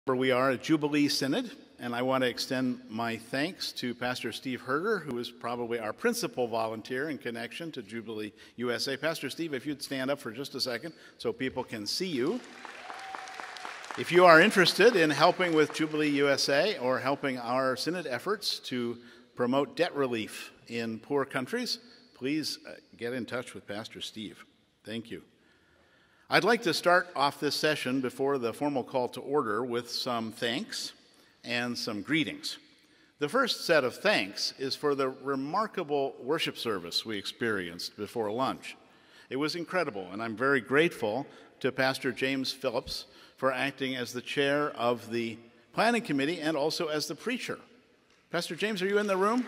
We are at Jubilee Synod, and I want to extend my thanks to Pastor Steve Herder, who is probably our principal volunteer in connection to Jubilee USA. Pastor Steve, if you'd stand up for just a second so people can see you. If you are interested in helping with Jubilee USA or helping our Synod efforts to promote debt relief in poor countries, please get in touch with Pastor Steve. Thank you. I'd like to start off this session before the formal call to order with some thanks and some greetings. The first set of thanks is for the remarkable worship service we experienced before lunch. It was incredible, and I'm very grateful to Pastor James Phillips for acting as the chair of the planning committee and also as the preacher. Pastor James, are you in the room?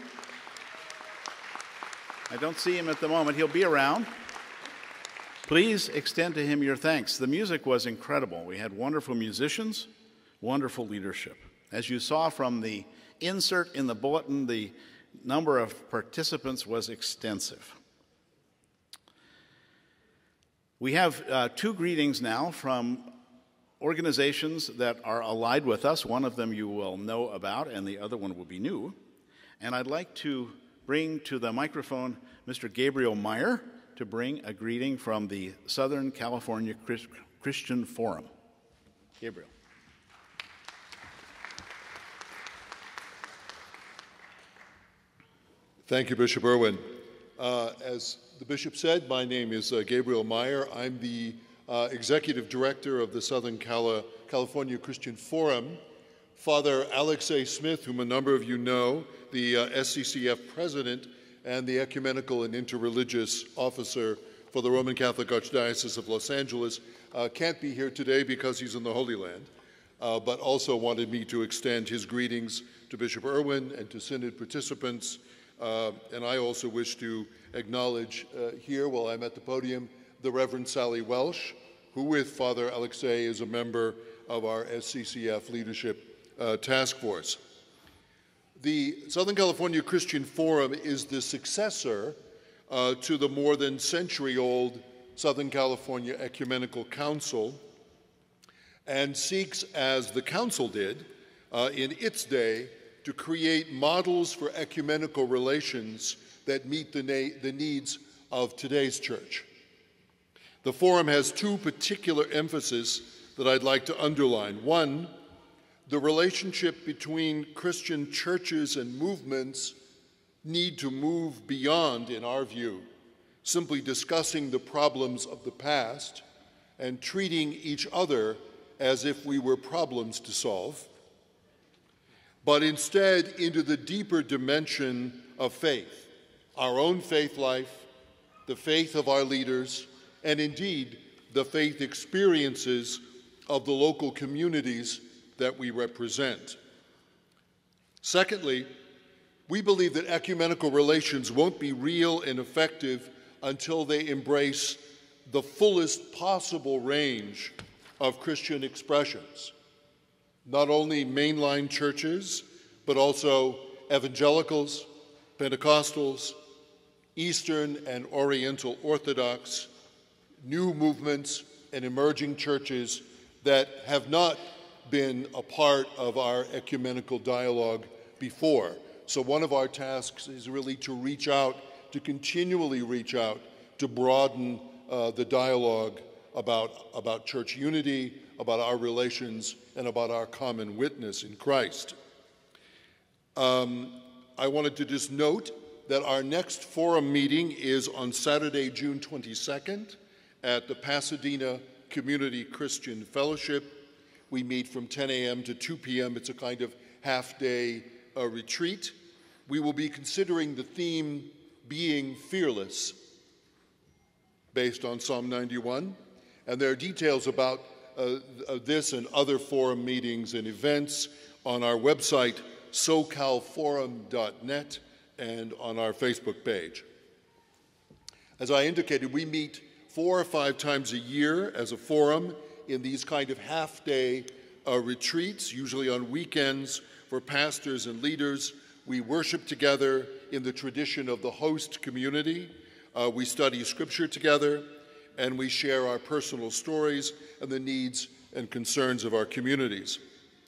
I don't see him at the moment. He'll be around. Please extend to him your thanks. The music was incredible. We had wonderful musicians, wonderful leadership. As you saw from the insert in the bulletin, the number of participants was extensive. We have two greetings now from organizations that are allied with us. One of them you will know about, and the other one will be new. And I'd like to bring to the microphone Mr. Gabriel Meyer to bring a greeting from the Southern California Christian Forum. Gabriel. Thank you, Bishop Irwin. As the bishop said, my name is Gabriel Meyer. I'm the executive director of the Southern California Christian Forum. Father Alexei Smith, whom a number of you know, the SCCF president, and the ecumenical and interreligious officer for the Roman Catholic Archdiocese of Los Angeles, can't be here today because he's in the Holy Land, but also wanted me to extend his greetings to Bishop Irwin and to Synod participants. And I also wish to acknowledge here, while I'm at the podium, the Reverend Sally Welsh, who with Father Alexei is a member of our SCCF leadership task force. The Southern California Christian Forum is the successor to the more than century-old Southern California Ecumenical Council and seeks, as the council did in its day, to create models for ecumenical relations that meet the needs of today's church. The Forum has two particular emphases that I'd like to underline. One, the relationship between Christian churches and movements need to move beyond, in our view, simply discussing the problems of the past and treating each other as if we were problems to solve, but instead into the deeper dimension of faith, our own faith life, the faith of our leaders, and indeed the faith experiences of the local communities that we represent. Secondly, we believe that ecumenical relations won't be real and effective until they embrace the fullest possible range of Christian expressions. Not only mainline churches, but also evangelicals, Pentecostals, Eastern and Oriental Orthodox, new movements and emerging churches that have not been a part of our ecumenical dialogue before. So one of our tasks is really to reach out, to continually reach out, to broaden the dialogue about church unity, about our relations, and about our common witness in Christ. I wanted to just note that our next forum meeting is on Saturday, June 22nd at the Pasadena Community Christian Fellowship. We meet from 10 a.m. to 2 p.m. It's a kind of half-day retreat. We will be considering the theme being fearless, based on Psalm 91. And there are details about this and other forum meetings and events on our website, socalforum.net, and on our Facebook page. As I indicated, we meet 4 or 5 times a year as a forum in these kind of half-day retreats, usually on weekends for pastors and leaders. We worship together in the tradition of the host community. We study Scripture together, and we share our personal stories and the needs and concerns of our communities.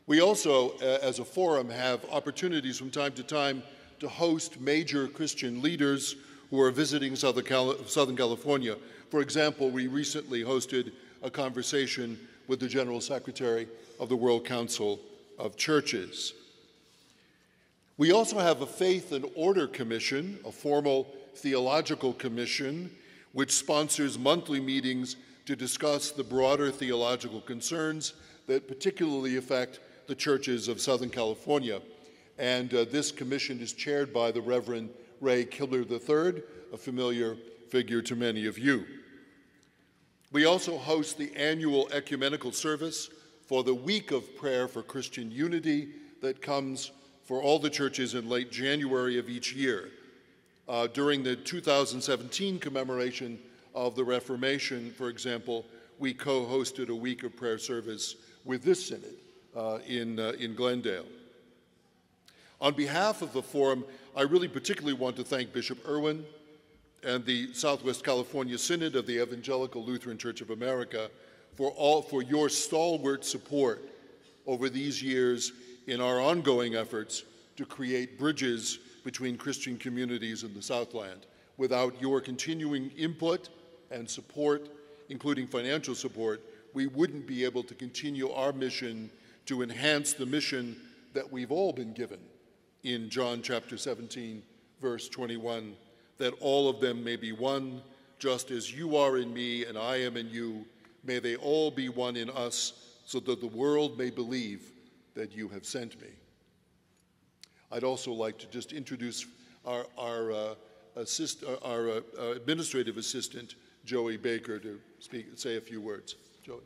We also, as a forum, have opportunities from time to host major Christian leaders who are visiting Southern California. For example, we recently hosted a conversation with the General Secretary of the World Council of Churches. We also have a Faith and Order Commission, a formal theological commission, which sponsors monthly meetings to discuss the broader theological concerns that particularly affect the churches of Southern California. And this commission is chaired by the Reverend Ray Kibler III, a familiar figure to many of you. We also host the annual ecumenical service for the Week of Prayer for Christian Unity that comes for all the churches in late January of each year. During the 2017 commemoration of the Reformation, for example, we co-hosted a Week of Prayer service with this synod in Glendale. On behalf of the Forum, I really particularly want to thank Bishop Irwin and the Southwest California Synod of the Evangelical Lutheran Church of America for your stalwart support over these years in our ongoing efforts to create bridges between Christian communities in the Southland. Without your continuing input and support, including financial support, we wouldn't be able to continue our mission to enhance the mission that we've all been given in John chapter 17, verse 21, that all of them may be one, just as you are in me and I am in you. May they all be one in us, so that the world may believe that you have sent me. I'd also like to just introduce our administrative assistant, Joey Baker, to say a few words. Joey.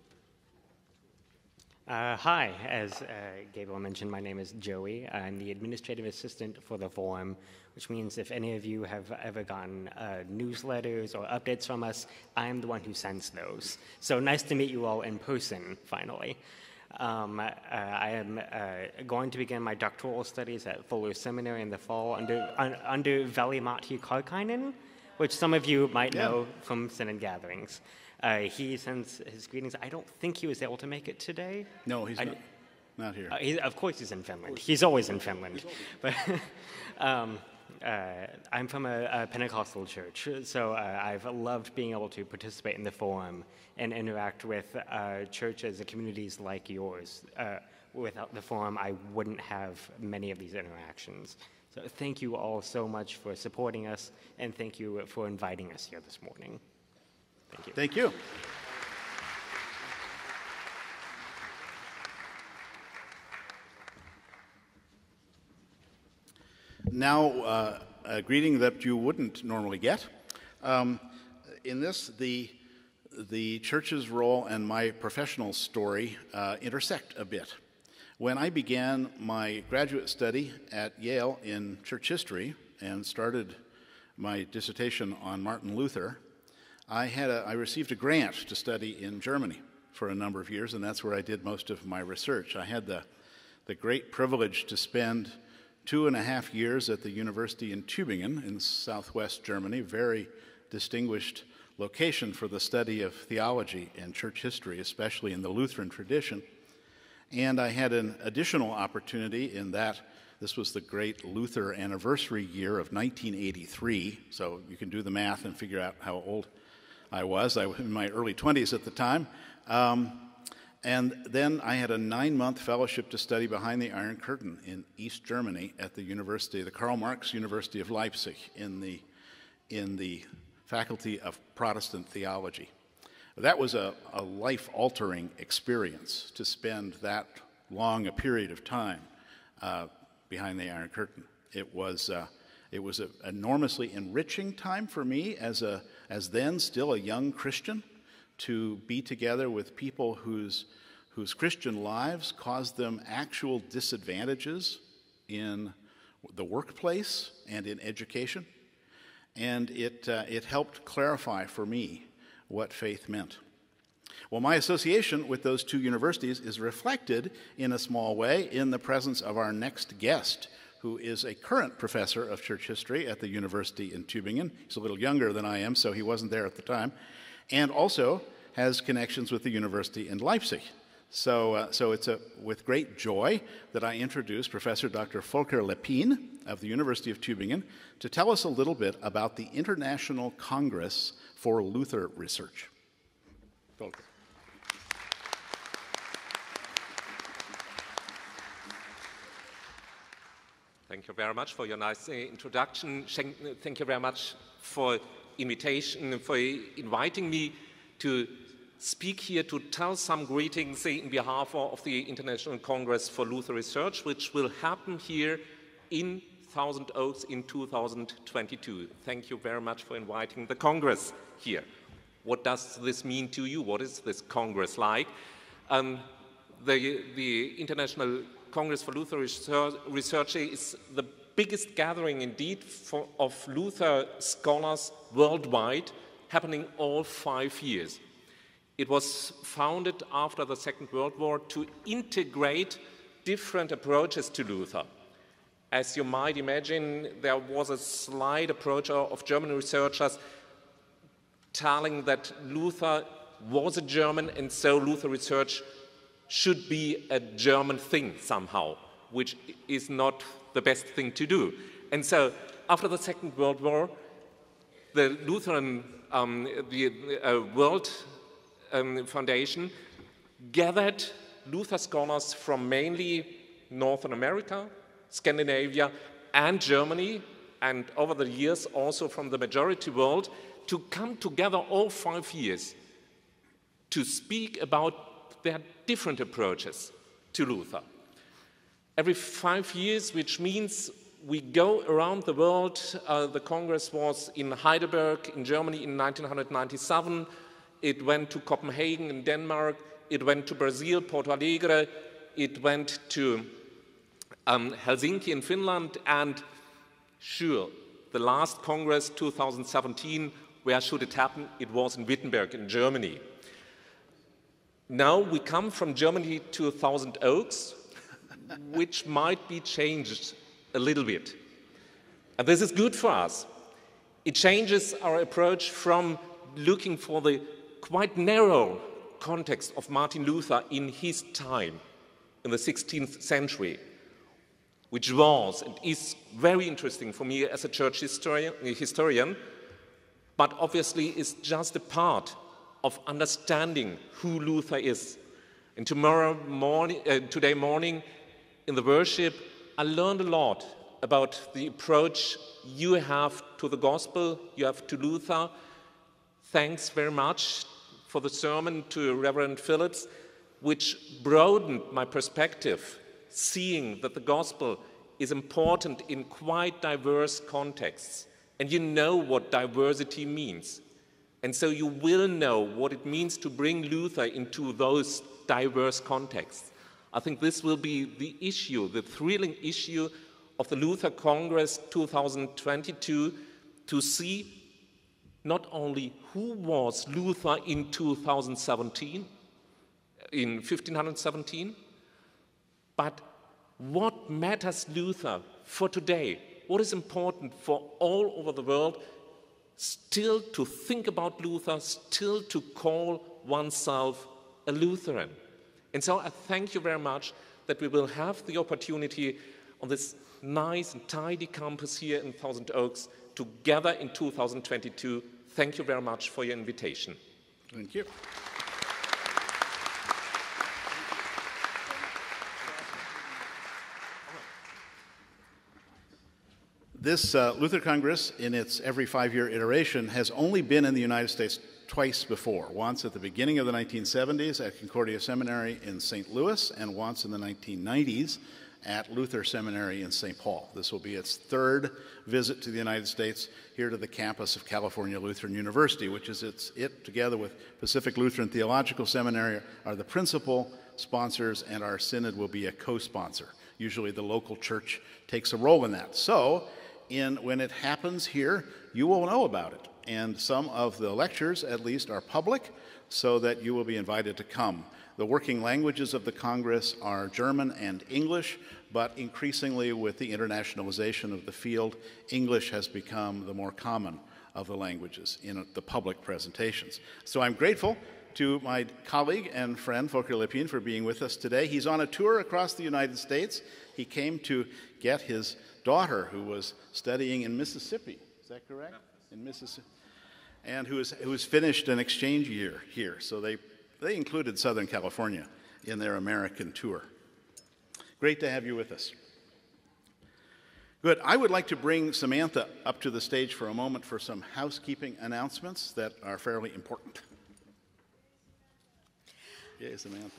Hi, as Gabriel mentioned, my name is Joey. I'm the administrative assistant for the Forum, which means if any of you have ever gotten newsletters or updates from us, I'm the one who sends those. So nice to meet you all in person, finally. I am going to begin my doctoral studies at Fuller Seminary in the fall under Veli-Matti Karkkainen, which some of you might know from Synod gatherings. He sends his greetings. I don't think he was able to make it today. No, he's not here. Of course he's in Finland. He's always in Finland. But I'm from a Pentecostal church, so I've loved being able to participate in the Forum and interact with churches and communities like yours. Without the Forum, I wouldn't have many of these interactions. So thank you all so much for supporting us, and thank you for inviting us here this morning. Thank you. Thank you. Now, a greeting that you wouldn't normally get. In this, the church's role and my professional story intersect a bit. When I began my graduate study at Yale in church history and started my dissertation on Martin Luther, I received a grant to study in Germany for a number of years, and that's where I did most of my research. I had the great privilege to spend 2.5 years at the University in Tübingen in southwest Germany, very distinguished location for the study of theology and church history, especially in the Lutheran tradition. And I had an additional opportunity in that this was the great Luther anniversary year of 1983, so you can do the math and figure out how old I was. I was in my early 20s at the time. And then I had a 9-month fellowship to study behind the Iron Curtain in East Germany at the Karl Marx University of Leipzig in the Faculty of Protestant Theology. That was a life-altering experience to spend that long a period of time behind the Iron Curtain. It was an enormously enriching time for me as then still a young Christian, to be together with people whose Christian lives caused them actual disadvantages in the workplace and in education. And it helped clarify for me what faith meant. Well, my association with those two universities is reflected in a small way in the presence of our next guest, who is a current professor of church history at the University in Tübingen. He's a little younger than I am, so he wasn't there at the time, and also has connections with the University in Leipzig. So it's with great joy that I introduce Professor Dr. Volker Leppin of the University of Tübingen to tell us a little bit about the International Congress for Luther Research. Volker. Thank you very much for your nice introduction. Thank you very much for invitation, for inviting me to speak here to tell some greetings in behalf of the International Congress for Luther Research, which will happen here in Thousand Oaks in 2022. Thank you very much for inviting the Congress here. What does this mean to you? What is this Congress like? The International Congress for Luther Research is the biggest gathering indeed of Luther scholars worldwide, happening all 5 years. It was founded after the Second World War to integrate different approaches to Luther. As you might imagine, there was a slight approach of German researchers telling that Luther was a German, and so Luther research should be a German thing somehow, which is not the best thing to do. And so after the Second World War, the Lutheran World Foundation gathered Luther scholars from mainly Northern America, Scandinavia, and Germany, and over the years also from the majority world, to come together all 5 years to speak about their different approaches to Luther. Every 5 years, which means we go around the world. The Congress was in Heidelberg in Germany in 1997. It went to Copenhagen in Denmark. It went to Brazil, Porto Alegre. It went to Helsinki in Finland. And sure, the last Congress, 2017, where should it happen? It was in Wittenberg in Germany. Now we come from Germany to Thousand Oaks, which might be changed a little bit. And this is good for us. It changes our approach from looking for the quite narrow context of Martin Luther in his time, in the 16th century, which was and is very interesting for me as a church historian, but obviously is just a part of understanding who Luther is. And today morning in the worship, I learned a lot about the approach you have to the gospel, you have to Luther. Thanks very much for the sermon to Reverend Phillips, which broadened my perspective, seeing that the gospel is important in quite diverse contexts. And you know what diversity means. And so you will know what it means to bring Luther into those diverse contexts. I think this will be the issue, the thrilling issue of the Luther Congress 2022, to see not only who was Luther in 1517, but what matters Luther for today, what is important for all over the world, still to think about Luther, still to call oneself a Lutheran. And so I thank you very much that we will have the opportunity on this nice and tidy campus here in Thousand Oaks to gather in 2022. Thank you very much for your invitation. Thank you. This Luther Congress, in its every 5-year iteration, has only been in the United States twice before. Once at the beginning of the 1970s at Concordia Seminary in St. Louis, and once in the 1990s at Luther Seminary in St. Paul. This will be its third visit to the United States, here to the campus of California Lutheran University, which is it together with Pacific Lutheran Theological Seminary, are the principal sponsors, and our synod will be a co-sponsor. Usually the local church takes a role in that. So, when it happens here, you will know about it. And some of the lectures, at least, are public, so that you will be invited to come. The working languages of the Congress are German and English, but increasingly with the internationalization of the field, English has become the more common of the languages in the public presentations. So I'm grateful to my colleague and friend, Volker Lippien, for being with us today. He's on a tour across the United States. He came to get his daughter, who was studying in Mississippi. Is that correct? In Mississippi. And who's finished an exchange year here. So they included Southern California in their American tour. Great to have you with us. Good. I would like to bring Samantha up to the stage for a moment for some housekeeping announcements that are fairly important. Yay, Samantha.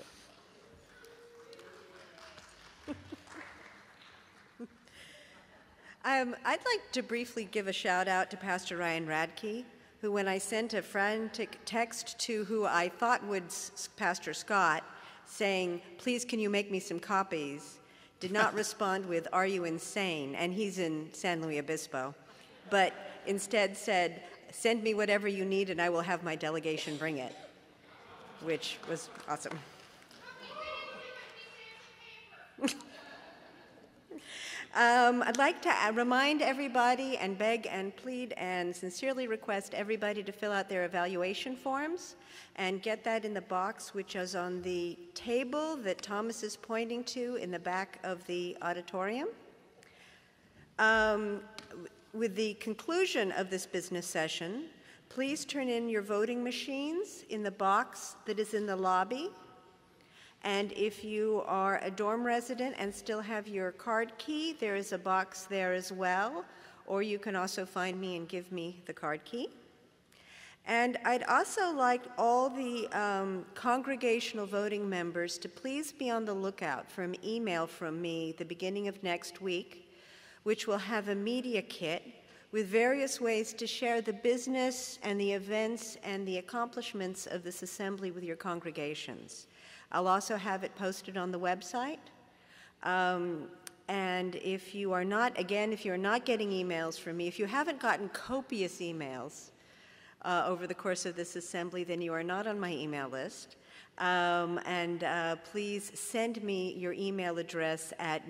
I'd like to briefly give a shout out to Pastor Ryan Radke, who, when I sent a frantic text to who I thought was Pastor Scott, saying, please can you make me some copies, did not respond with, are you insane? And he's in San Luis Obispo, but instead said, send me whatever you need and I will have my delegation bring it, which was awesome. I'd like to remind everybody and beg and plead and sincerely request everybody to fill out their evaluation forms and get that in the box which is on the table that Thomas is pointing to in the back of the auditorium. With the conclusion of this business session, please turn in your voting machines in the box that is in the lobby. And if you are a dorm resident and still have your card key, there is a box there as well, or you can also find me and give me the card key. And I'd also like all the congregational voting members to please be on the lookout for an email from me the beginning of next week, which will have a media kit with various ways to share the business and the events and the accomplishments of this assembly with your congregations. I'll also have it posted on the website. And if you are not, again, if you're not getting emails from me, if you haven't gotten copious emails over the course of this assembly, then you are not on my email list. Please send me your email address at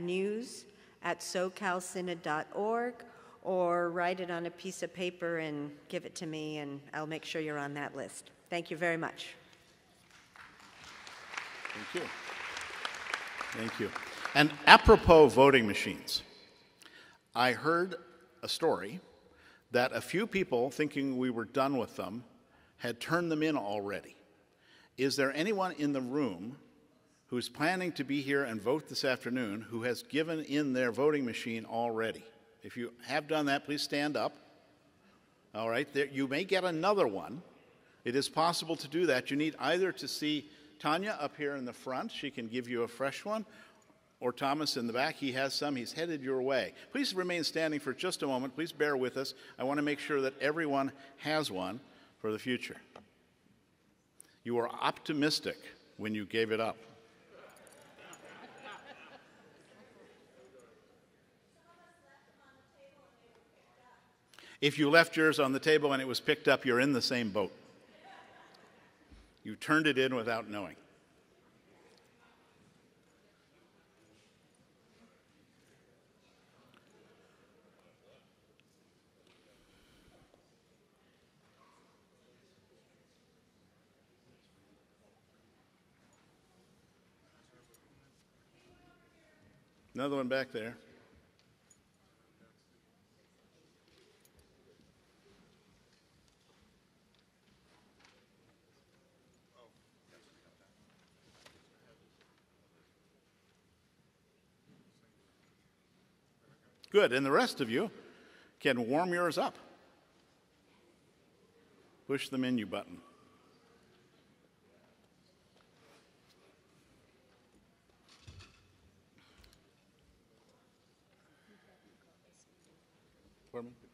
news@socalsynod.org, or write it on a piece of paper and give it to me, and I'll make sure you're on that list. Thank you very much. Thank you. Thank you. And apropos voting machines, I heard a story that a few people, thinking we were done with them, had turned them in already. Is there anyone in the room who's planning to be here and vote this afternoon who has given in their voting machine already? If you have done that, please stand up. All right, you may get another one. It is possible to do that. You need either to see Tanya up here in the front. She can give you a fresh one. Or Thomas in the back. He has some. He's headed your way. Please remain standing for just a moment. Please bear with us. I want to make sure that everyone has one for the future. You were optimistic when you gave it up. If you left yours on the table and it was picked up, you're in the same boat. You turned it in without knowing. Another one back there. Good, and the rest of you can warm yours up. Push the menu button. Pardon me?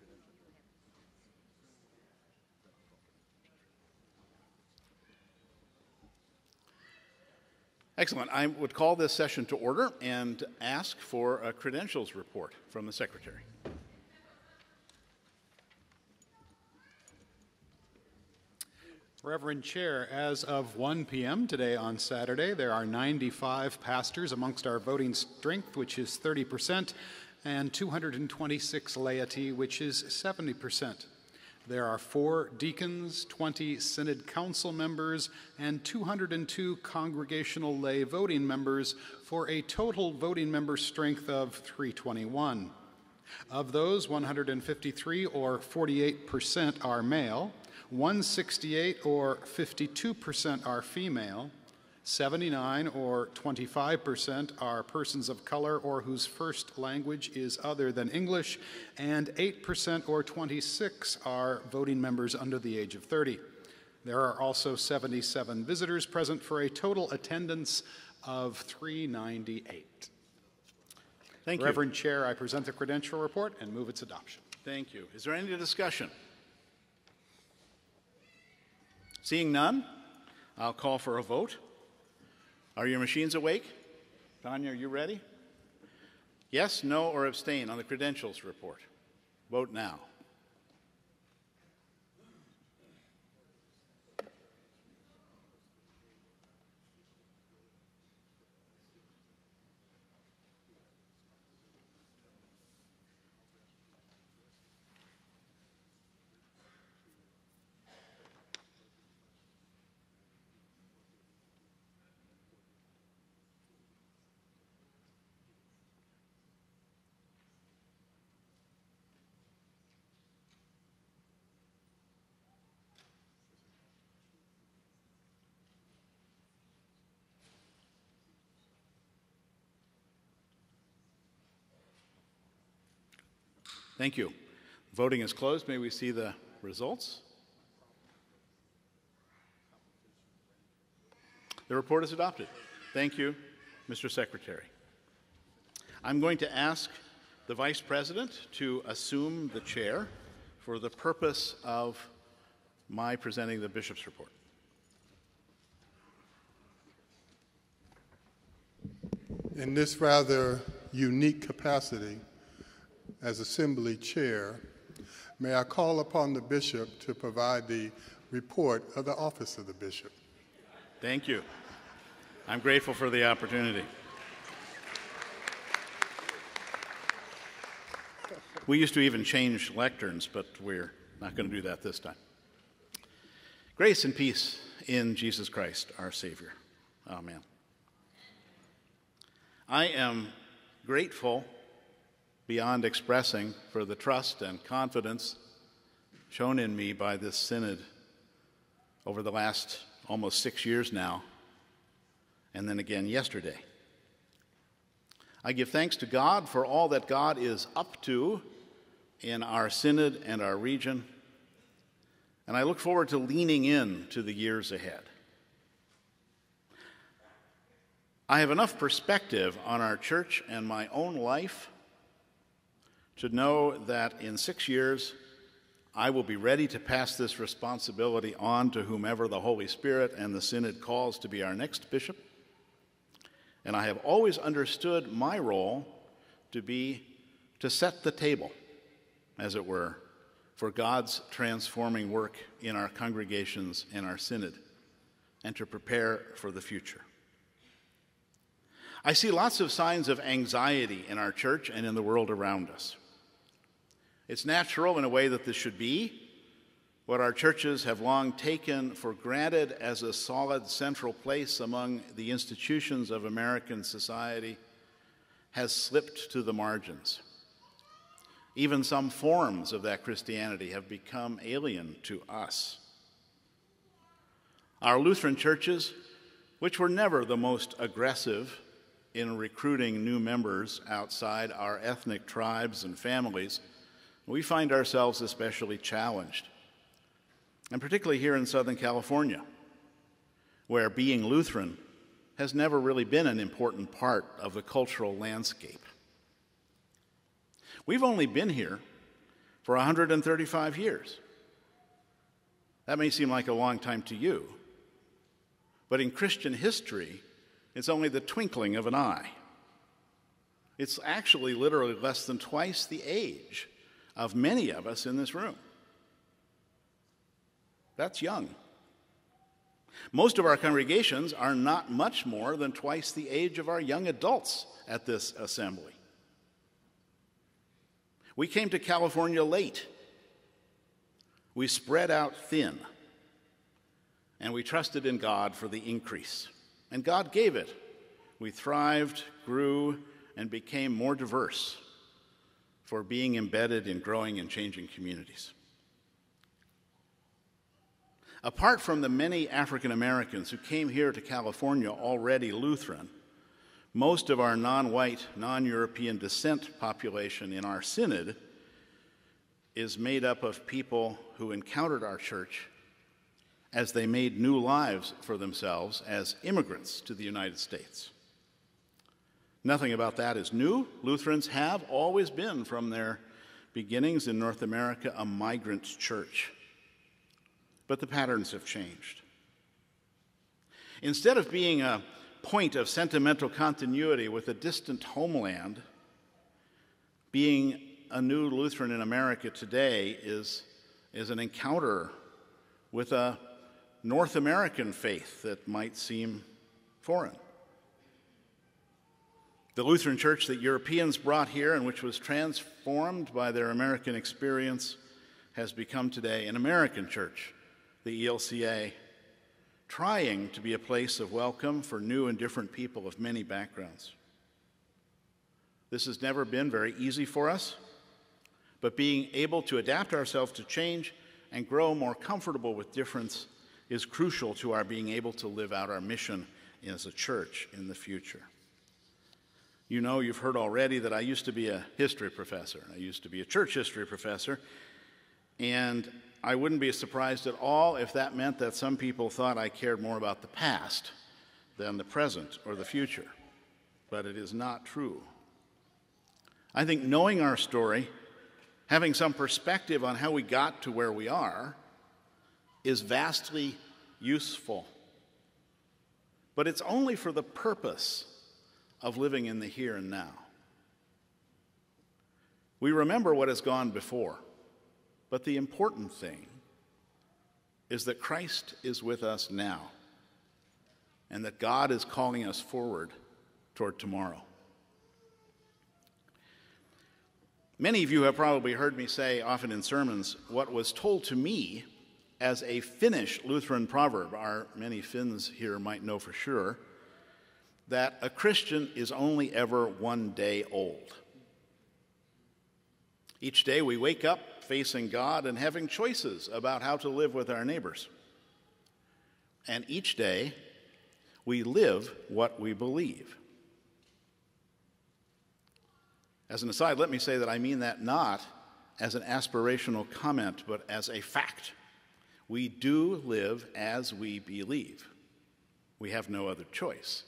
Excellent. I would call this session to order and ask for a credentials report from the Secretary. Reverend Chair, as of 1 p.m. today on Saturday, there are 95 pastors amongst our voting strength, which is 30%, and 226 laity, which is 70%. There are 4 deacons, 20 synod council members, and 202 congregational lay voting members for a total voting member strength of 321. Of those, 153 or 48% are male, 168 or 52% are female, 79 or 25% are persons of color or whose first language is other than English, and 8% or 26 are voting members under the age of 30. There are also 77 visitors present for a total attendance of 398. Thank you. Reverend Chair, I present the credential report and move its adoption. Thank you. Is there any discussion? Seeing none, I'll call for a vote. Are your machines awake? Tanya, are you ready? Yes, no, or abstain on the credentials report. Vote now. Thank you. Voting is closed. May we see the results? The report is adopted. Thank you, Mr. Secretary. I'm going to ask the Vice President to assume the chair for the purpose of my presenting the Bishop's report. In this rather unique capacity, as Assembly Chair, may I call upon the Bishop to provide the report of the office of the Bishop. Thank you. I'm grateful for the opportunity. We used to even change lecterns, but we're not going to do that this time. Grace and peace in Jesus Christ, our Savior. Amen. I am grateful beyond expressing for the trust and confidence shown in me by this synod over the last almost 6 years now, and then again yesterday. I give thanks to God for all that God is up to in our synod and our region, and I look forward to leaning in to the years ahead. I have enough perspective on our church and my own life to know that in 6 years, I will be ready to pass this responsibility on to whomever the Holy Spirit and the Synod calls to be our next bishop. And I have always understood my role to be to set the table, as it were, for God's transforming work in our congregations and our Synod, and to prepare for the future. I see lots of signs of anxiety in our church and in the world around us. It's natural in a way that this should be. What our churches have long taken for granted as a solid central place among the institutions of American society has slipped to the margins. Even some forms of that Christianity have become alien to us. Our Lutheran churches, which were never the most aggressive in recruiting new members outside our ethnic tribes and families, we find ourselves especially challenged, and particularly here in Southern California, where being Lutheran has never really been an important part of the cultural landscape. We've only been here for 135 years. That may seem like a long time to you, but in Christian history, it's only the twinkling of an eye. It's actually literally less than twice the age of many of us in this room. That's young. Most of our congregations are not much more than twice the age of our young adults at this assembly. We came to California late. We spread out thin, and we trusted in God for the increase. And God gave it. We thrived, grew, and became more diverse for being embedded in growing and changing communities. Apart from the many African Americans who came here to California already Lutheran, most of our non-white, non-European descent population in our synod is made up of people who encountered our church as they made new lives for themselves as immigrants to the United States. Nothing about that is new. Lutherans have always been, from their beginnings in North America, a migrant church. But the patterns have changed. Instead of being a point of sentimental continuity with a distant homeland, being a new Lutheran in America today is an encounter with a North American faith that might seem foreign. The Lutheran church that Europeans brought here and which was transformed by their American experience has become today an American church, the ELCA, trying to be a place of welcome for new and different people of many backgrounds. This has never been very easy for us, but being able to adapt ourselves to change and grow more comfortable with difference is crucial to our being able to live out our mission as a church in the future. You know, you've heard already that I used to be a history professor. I used to be a church history professor, and I wouldn't be surprised at all if that meant that some people thought I cared more about the past than the present or the future. But it is not true. I think knowing our story, having some perspective on how we got to where we are, is vastly useful. But it's only for the purpose of living in the here and now. We remember what has gone before, but the important thing is that Christ is with us now and that God is calling us forward toward tomorrow. Many of you have probably heard me say often in sermons what was told to me as a Finnish Lutheran proverb. Our many Finns here might know for sure that a Christian is only ever one day old. Each day we wake up facing God and having choices about how to live with our neighbors. And each day we live what we believe. As an aside, let me say that I mean that not as an aspirational comment, but as a fact. We do live as we believe. We have no other choice.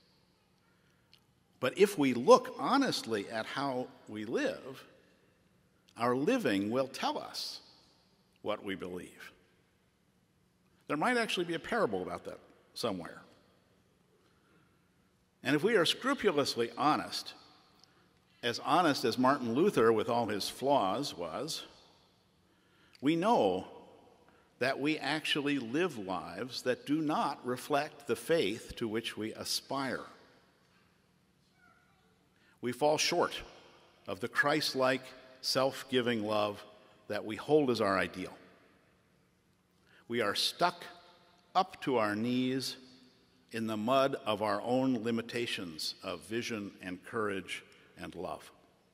But if we look honestly at how we live, our living will tell us what we believe. There might actually be a parable about that somewhere. And if we are scrupulously honest as Martin Luther, with all his flaws, was, we know that we actually live lives that do not reflect the faith to which we aspire. We fall short of the Christ-like, self-giving love that we hold as our ideal. We are stuck up to our knees in the mud of our own limitations of vision and courage and love.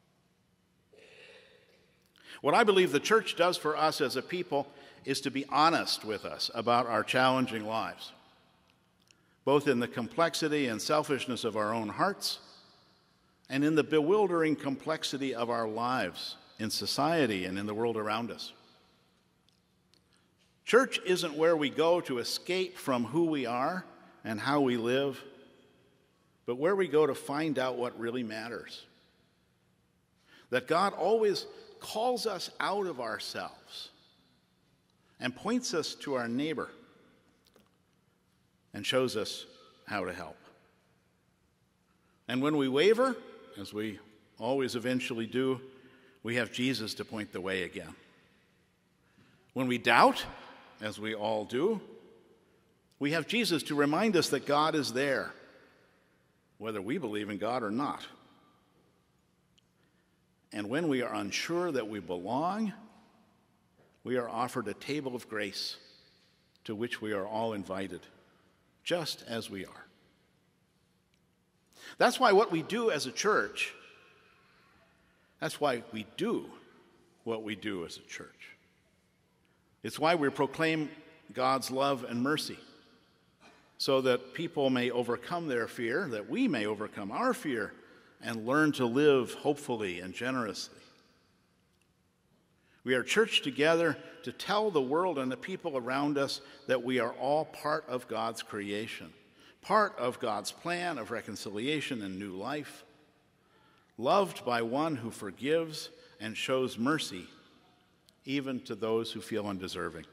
What I believe the church does for us as a people is to be honest with us about our challenging lives, both in the complexity and selfishness of our own hearts and in the bewildering complexity of our lives in society and in the world around us. Church isn't where we go to escape from who we are and how we live, but where we go to find out what really matters. That God always calls us out of ourselves and points us to our neighbor and shows us how to help. And when we waver, as we always eventually do, we have Jesus to point the way again. When we doubt, as we all do, we have Jesus to remind us that God is there, whether we believe in God or not. And when we are unsure that we belong, we are offered a table of grace to which we are all invited, just as we are. That's why what we do as a church, that's why we do what we do as a church. It's why we proclaim God's love and mercy, so that people may overcome their fear, that we may overcome our fear, and learn to live hopefully and generously. We are church together to tell the world and the people around us that we are all part of God's creation, part of God's plan of reconciliation and new life, loved by one who forgives and shows mercy even to those who feel undeserving.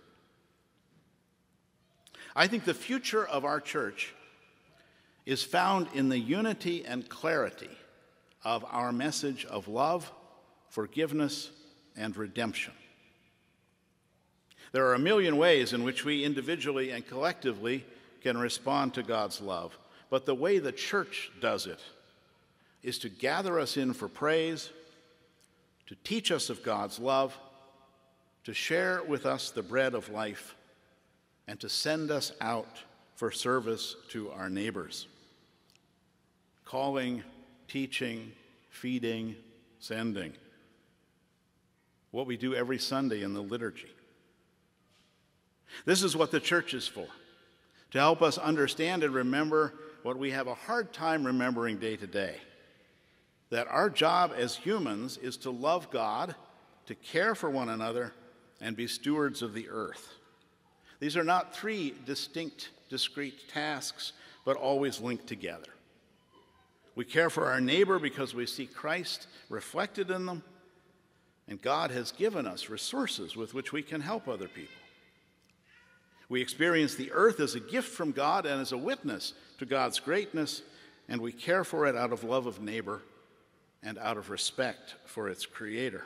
I think the future of our church is found in the unity and clarity of our message of love, forgiveness, and redemption. There are a million ways in which we individually and collectively can respond to God's love, but the way the church does it is to gather us in for praise, to teach us of God's love, to share with us the bread of life, and to send us out for service to our neighbors. Calling, teaching, feeding, sending. What we do every Sunday in the liturgy. This is what the church is for, to help us understand and remember what we have a hard time remembering day to day. That our job as humans is to love God, to care for one another, and be stewards of the earth. These are not three distinct, discrete tasks, but always linked together. We care for our neighbor because we see Christ reflected in them, and God has given us resources with which we can help other people. We experience the earth as a gift from God and as a witness to God's greatness, and we care for it out of love of neighbor and out of respect for its creator.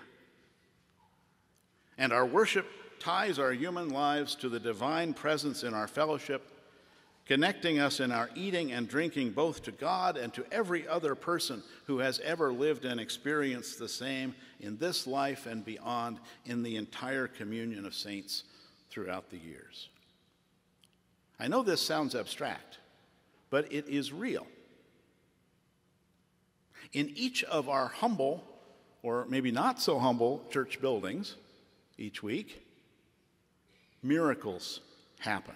And our worship ties our human lives to the divine presence in our fellowship, connecting us in our eating and drinking both to God and to every other person who has ever lived and experienced the same in this life and beyond in the entire communion of saints throughout the years. I know this sounds abstract, but it is real. In each of our humble, or maybe not so humble, church buildings each week, miracles happen.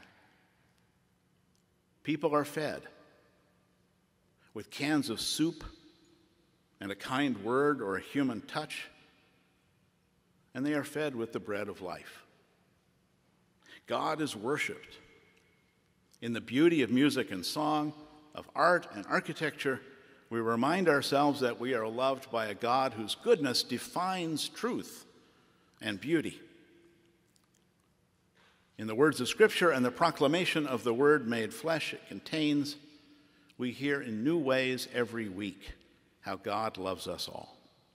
People are fed with cans of soup and a kind word or a human touch, and they are fed with the bread of life. God is worshiped in the beauty of music and song, of art and architecture. We remind ourselves that we are loved by a God whose goodness defines truth and beauty. In the words of Scripture and the proclamation of the Word made flesh it contains, we hear in new ways every week how God loves us all.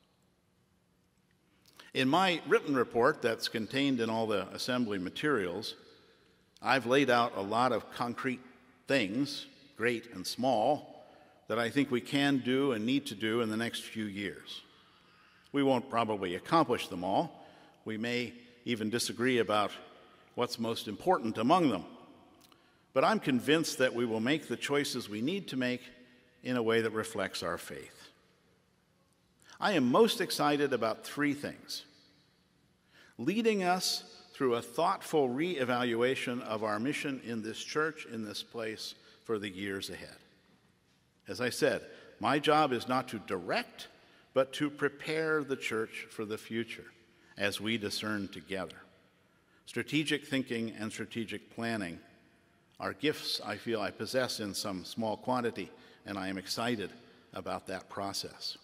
In my written report that's contained in all the assembly materials, I've laid out a lot of concrete things, great and small, that I think we can do and need to do in the next few years. We won't probably accomplish them all. We may even disagree about what's most important among them. But I'm convinced that we will make the choices we need to make in a way that reflects our faith. I am most excited about three things: leading us through a thoughtful reevaluation of our mission in this church, in this place, for the years ahead. As I said, my job is not to direct, but to prepare the church for the future as we discern together. Strategic thinking and strategic planning are gifts I feel I possess in some small quantity, and I am excited about that process.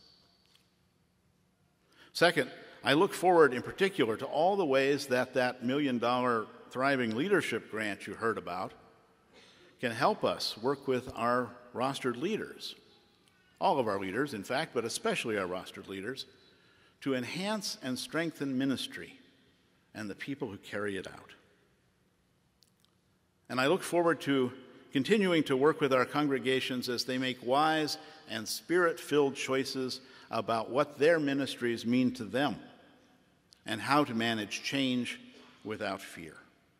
Second, I look forward in particular to all the ways that $1 million Thriving Leadership grant you heard about can help us work with our rostered leaders, all of our leaders, in fact, but especially our rostered leaders, to enhance and strengthen ministry and the people who carry it out. And I look forward to continuing to work with our congregations as they make wise and spirit-filled choices about what their ministries mean to them and how to manage change without fear.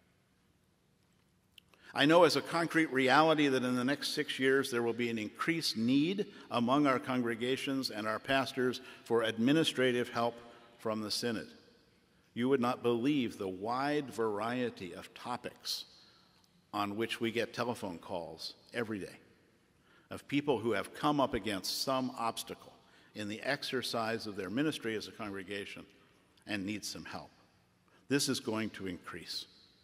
I know as a concrete reality that in the next 6 years there will be an increased need among our congregations and our pastors for administrative help from the Synod. You would not believe the wide variety of topics on which we get telephone calls every day of people who have come up against some obstacle in the exercise of their ministry as a congregation and need some help. This is going to increase.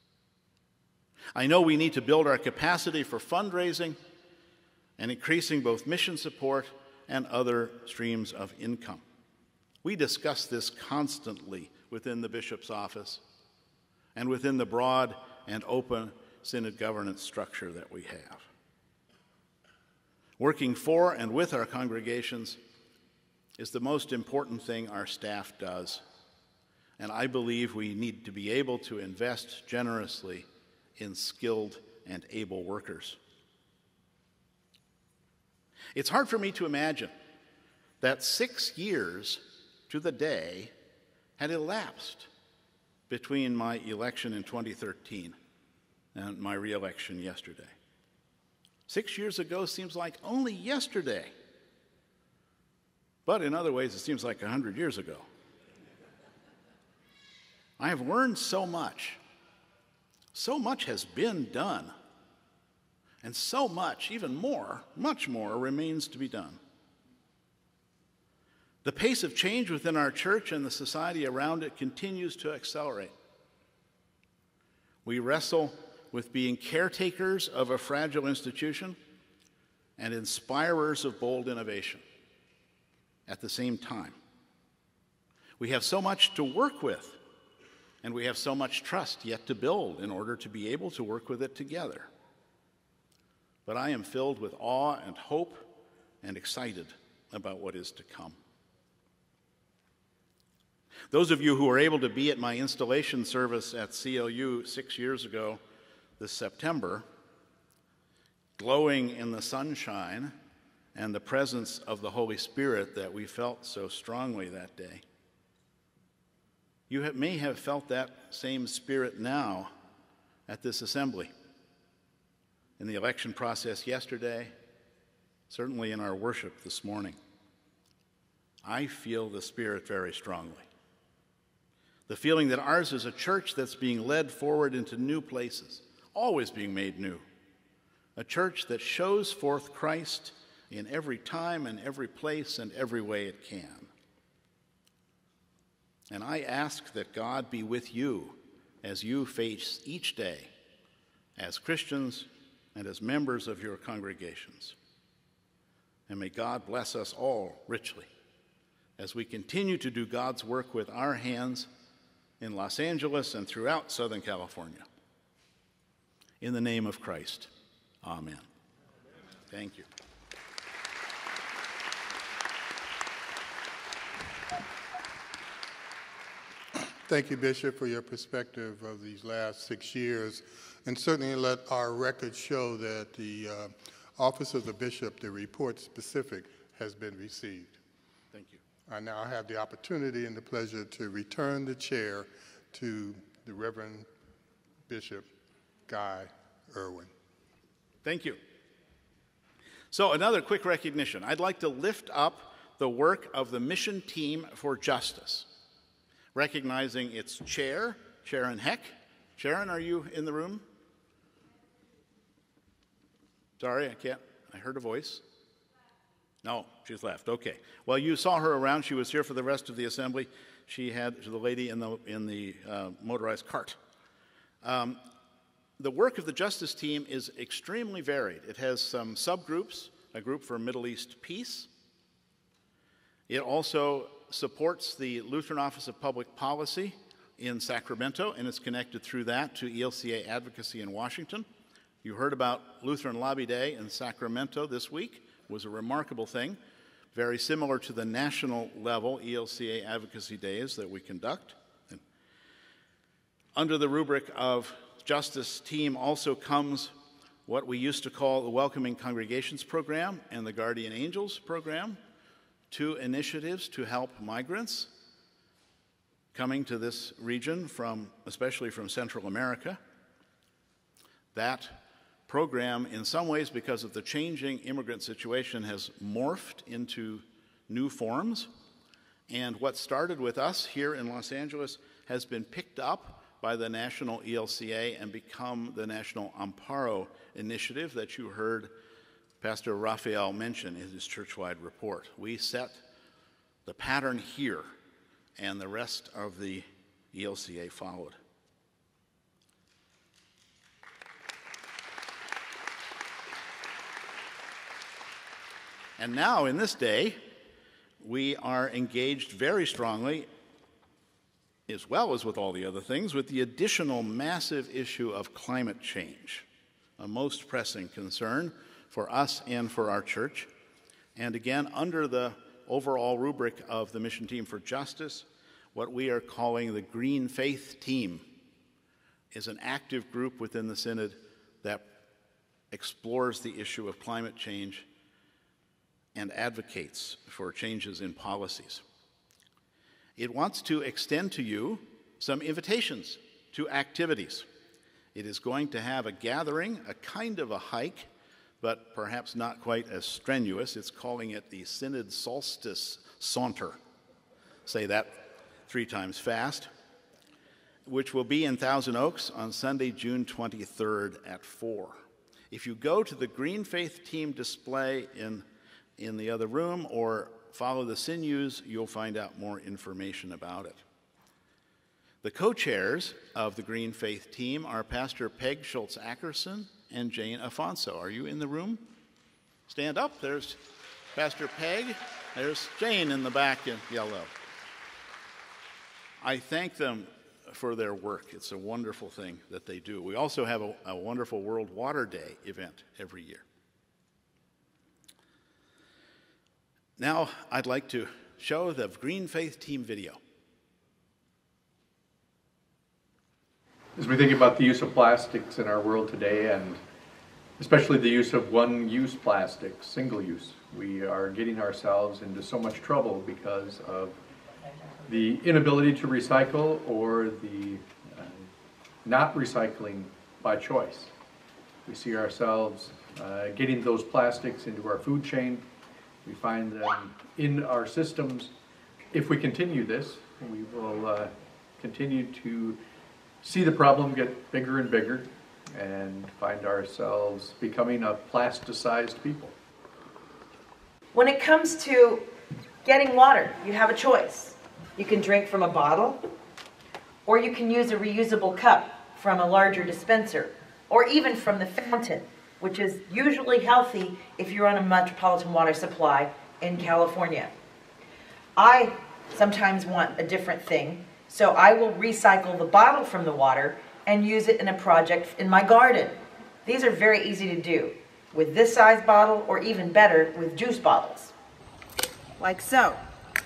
I know we need to build our capacity for fundraising and increasing both mission support and other streams of income. We discuss this constantly within the bishop's office and within the broad and open synod governance structure that we have. Working for and with our congregations is the most important thing our staff does, and I believe we need to be able to invest generously in skilled and able workers. It's hard for me to imagine that 6 years to the day had elapsed between my election in 2013 and my re-election yesterday. 6 years ago seems like only yesterday, but in other ways it seems like 100 years ago. I have learned so much. So much has been done, and so much, even more, much more, remains to be done. The pace of change within our church and the society around it continues to accelerate. We wrestle with being caretakers of a fragile institution and inspirers of bold innovation at the same time. We have so much to work with, and we have so much trust yet to build in order to be able to work with it together. But I am filled with awe and hope and excited about what is to come. Those of you who were able to be at my installation service at CLU 6 years ago this September, glowing in the sunshine and the presence of the Holy Spirit that we felt so strongly that day, you may have felt that same spirit now at this assembly, in the election process yesterday, certainly in our worship this morning. I feel the Spirit very strongly. The feeling that ours is a church that's being led forward into new places, always being made new. A church that shows forth Christ in every time and every place and every way it can. And I ask that God be with you as you face each day as Christians and as members of your congregations. And may God bless us all richly as we continue to do God's work with our hands in Los Angeles and throughout Southern California. In the name of Christ, amen. Thank you. Thank you, Bishop, for your perspective of these last 6 years. And certainly let our record show that the Office of the Bishop, the report specific, has been received. Thank you. I now have the opportunity and the pleasure to return the chair to the Reverend Bishop Guy Irwin. Thank you. So another quick recognition. I'd like to lift up the work of the Mission Team for Justice, recognizing its chair, Sharon Heck. Sharon, are you in the room? Sorry, I can't. I heard a voice. No, she's left. Okay. Well, you saw her around. She was here for the rest of the assembly. She had the lady in the motorized cart. The work of the Justice Team is extremely varied. It has some subgroups, a group for Middle East peace. It also supports the Lutheran Office of Public Policy in Sacramento, and is connected through that to ELCA advocacy in Washington. You heard about Lutheran Lobby Day in Sacramento this week. It was a remarkable thing, very similar to the national level ELCA advocacy days that we conduct. And under the rubric of Justice Team also comes what we used to call the Welcoming Congregations Program and the Guardian Angels Program, two initiatives to help migrants coming to this region especially from Central America. That program, in some ways, because of the changing immigrant situation, has morphed into new forms. And what started with us here in Los Angeles has been picked up by the National ELCA and become the National Amparo Initiative that you heard Pastor Raphael mention in his churchwide report. We set the pattern here, and the rest of the ELCA followed. And now, in this day, we are engaged very strongly, as well as with all the other things, with the additional massive issue of climate change, a most pressing concern for us and for our church. And again, under the overall rubric of the Mission Team for Justice, what we are calling the Green Faith Team is an active group within the Synod that explores the issue of climate change and advocates for changes in policies. It wants to extend to you some invitations to activities. It is going to have a gathering, a kind of a hike, but perhaps not quite as strenuous. It's calling it the Synod Solstice Saunter. Say that 3 times fast, which will be in Thousand Oaks on Sunday, June 23rd at 4. If you go to the Green Faith Team display in the other room or follow the sinews, you'll find out more information about it. The co-chairs of the Green Faith Team are Pastor Peg Schultz-Ackerson and Jane Afonso. Are you in the room? Stand up. There's Pastor Peg. There's Jane in the back in yellow. I thank them for their work. It's a wonderful thing that they do. We also have a wonderful World Water Day event every year. Now, I'd like to show the Green Faith Team video. As we think about the use of plastics in our world today, and especially the use of one-use plastics, single-use, we are getting ourselves into so much trouble because of the inability to recycle or the not recycling by choice. We see ourselves getting those plastics into our food chain. We find them in our systems. If we continue this, we will continue to see the problem get bigger and bigger and find ourselves becoming a plasticized people. When it comes to getting water, you have a choice. You can drink from a bottle, or you can use a reusable cup from a larger dispenser, or even from the fountain, which is usually healthy if you're on a metropolitan water supply in California. I sometimes want a different thing, so I will recycle the bottle from the water and use it in a project in my garden. These are very easy to do with this size bottle, or even better, with juice bottles. Like so.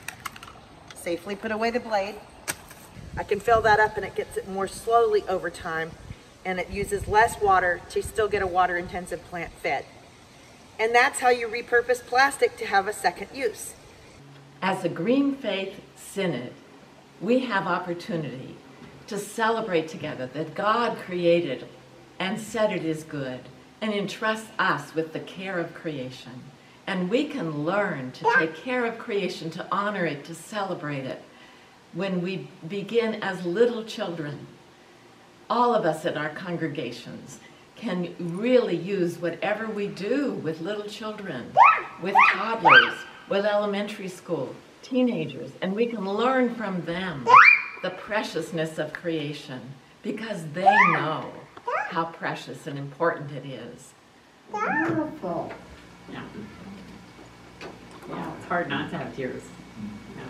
Safely put away the blade. I can fill that up and it gets it more slowly over time, and it uses less water to still get a water-intensive plant fed. And that's how you repurpose plastic to have a second use. As a Green Faith Synod, we have opportunity to celebrate together that God created and said it is good, and entrusts us with the care of creation. And we can learn to take care of creation, to honor it, to celebrate it, when we begin as little children. All of us in our congregations can really use whatever we do with little children, with toddlers, with elementary school, teenagers, and we can learn from them the preciousness of creation, because they know how precious and important it is. Beautiful. Yeah. Yeah, it's hard not to have tears. Yeah.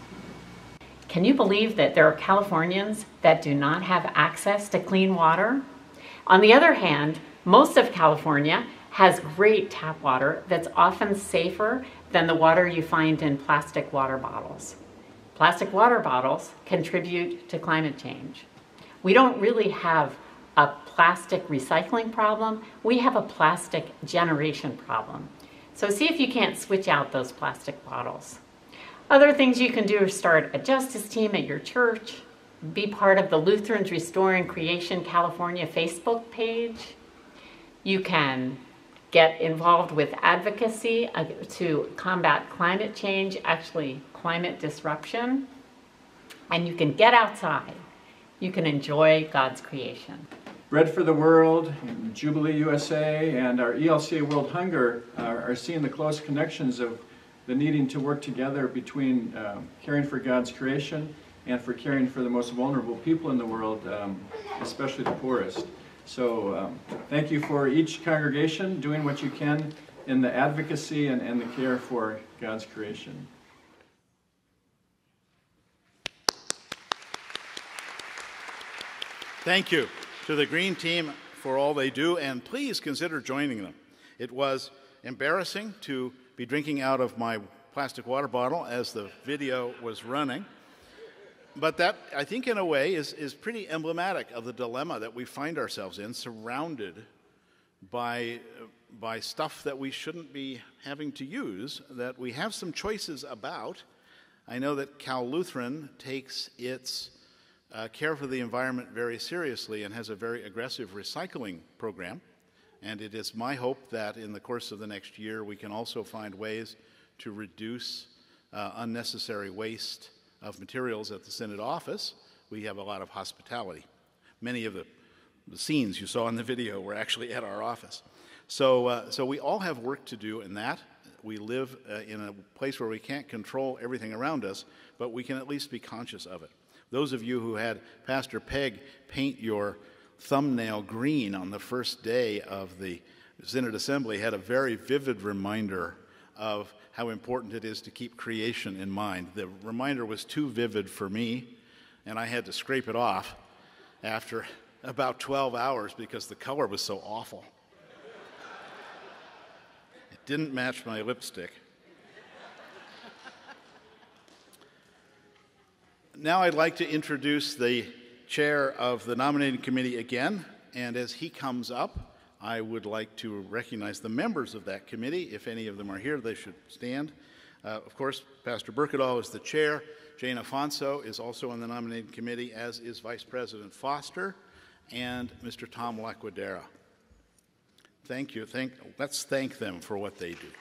Can you believe that there are Californians that do not have access to clean water? On the other hand, most of California has great tap water that's often safer than the water you find in plastic water bottles. Plastic water bottles contribute to climate change. We don't really have a plastic recycling problem, we have a plastic generation problem. So see if you can't switch out those plastic bottles. Other things you can do are start a justice team at your church, be part of the Lutherans Restoring Creation California Facebook page. You can get involved with advocacy to combat climate change, actually climate disruption. And you can get outside. You can enjoy God's creation. Bread for the World, Jubilee USA, and our ELCA World Hunger are seeing the close connections of the needing to work together between caring for God's creation and for caring for the most vulnerable people in the world, especially the poorest. So thank you for each congregation doing what you can in the advocacy and the care for God's creation. Thank you to the Green Team for all they do, and please consider joining them. It was embarrassing to be drinking out of my plastic water bottle as the video was running, but that, I think, in a way, is pretty emblematic of the dilemma that we find ourselves in, surrounded by stuff that we shouldn't be having to use, that we have some choices about. I know that Cal Lutheran takes its care for the environment very seriously and has a very aggressive recycling program. And it is my hope that in the course of the next year we can also find ways to reduce unnecessary waste of materials at the Synod office. We have a lot of hospitality. Many of the scenes you saw in the video were actually at our office. So we all have work to do in that. We live in a place where we can't control everything around us, but we can at least be conscious of it. Those of you who had Pastor Peg paint your thumbnail green on the first day of the Synod Assembly had a very vivid reminder of how important it is to keep creation in mind. The reminder was too vivid for me, and I had to scrape it off after about 12 hours because the color was so awful. It didn't match my lipstick. Now I'd like to introduce the chair of the nominating committee again, and as he comes up, I would like to recognize the members of that committee. If any of them are here, they should stand. Of course, Pastor Berkedal is the chair. Jane Afonso is also on the nominating committee, as is Vice President Foster and Mr. Tom Laquadera. Thank you. Let's thank them for what they do.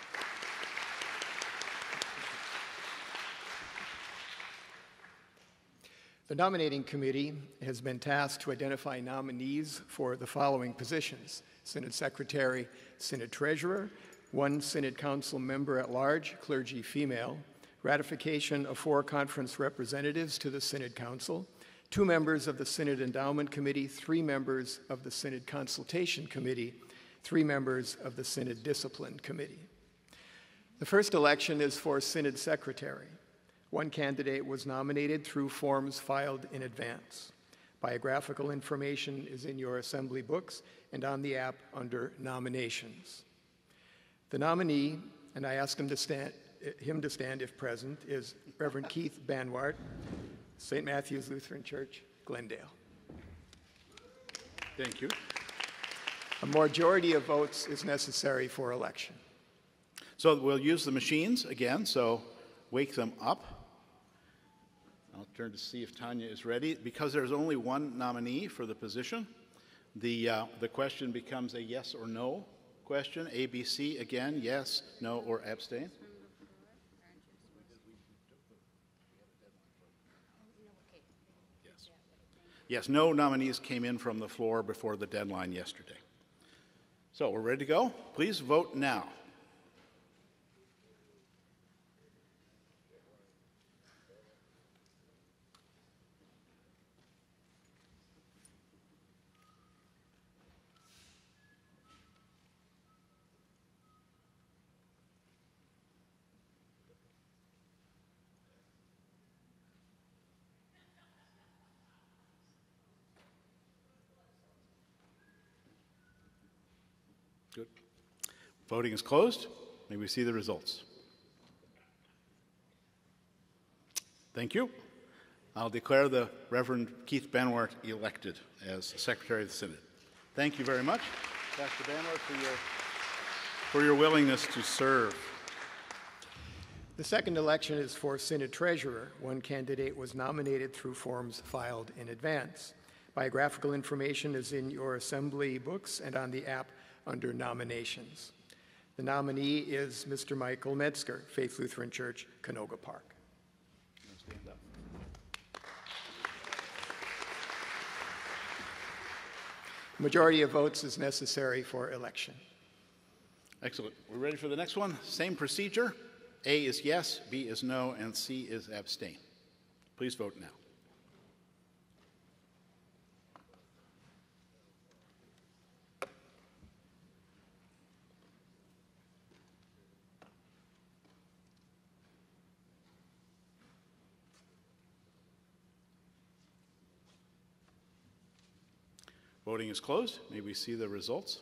The nominating committee has been tasked to identify nominees for the following positions: Synod Secretary, Synod Treasurer, 1 Synod Council member at large, clergy female, ratification of 4 conference representatives to the Synod Council, 2 members of the Synod Endowment Committee, 3 members of the Synod Consultation Committee, 3 members of the Synod Discipline Committee. The first election is for Synod Secretary. 1 candidate was nominated through forms filed in advance. Biographical information is in your assembly books and on the app under Nominations. The nominee, and I ask him to stand if present, is Reverend Keith Banwart, St. Matthew's Lutheran Church, Glendale. Thank you. A majority of votes is necessary for election. So we'll use the machines again, so wake them up. I'll turn to see if Tanya is ready. Because there's only 1 nominee for the position, the question becomes a yes or no question. A, B, C, again, yes, no, or abstain. Yes, no nominees came in from the floor before the deadline yesterday. So we're ready to go? Please vote now. Good. Voting is closed. May we see the results. Thank you. I'll declare the Reverend Keith Banwart elected as Secretary of the Synod. Thank you very much, Pastor Banwart, for your willingness to serve. The second election is for Synod Treasurer. One candidate was nominated through forms filed in advance. Biographical information is in your assembly books and on the app under Nominations. The nominee is Mr. Michael Metzger, Faith Lutheran Church, Canoga Park. Majority of votes is necessary for election. Excellent. We're ready for the next one. Same procedure. A is yes, B is no, and C is abstain. Please vote now. Voting is closed. May we see the results?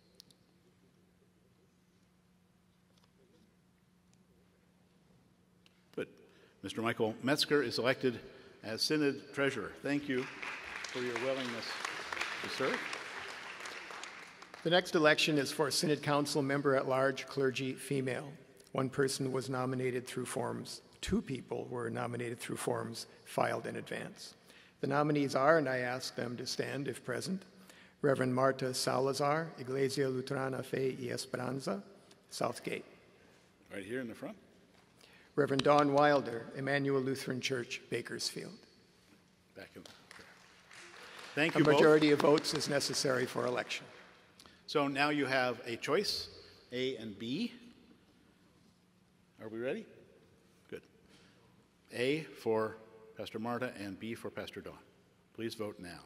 Good. Mr. Michael Metzger is elected as Synod Treasurer. Thank you for your willingness to serve. The next election is for Synod Council Member at Large, Clergy, Female. One person was nominated through forms. 2 people were nominated through forms filed in advance. The nominees are, and I ask them to stand if present, Reverend Marta Salazar, Iglesia Luterana Fe y Esperanza, Southgate. Right here in the front. Reverend Dawn Wilder, Emmanuel Lutheran Church, Bakersfield. Back in. Thank you both. A majority of votes is necessary for election. So now you have a choice, A and B. Are we ready? Good. A for Pastor Marta and B for Pastor Dawn. Please vote now.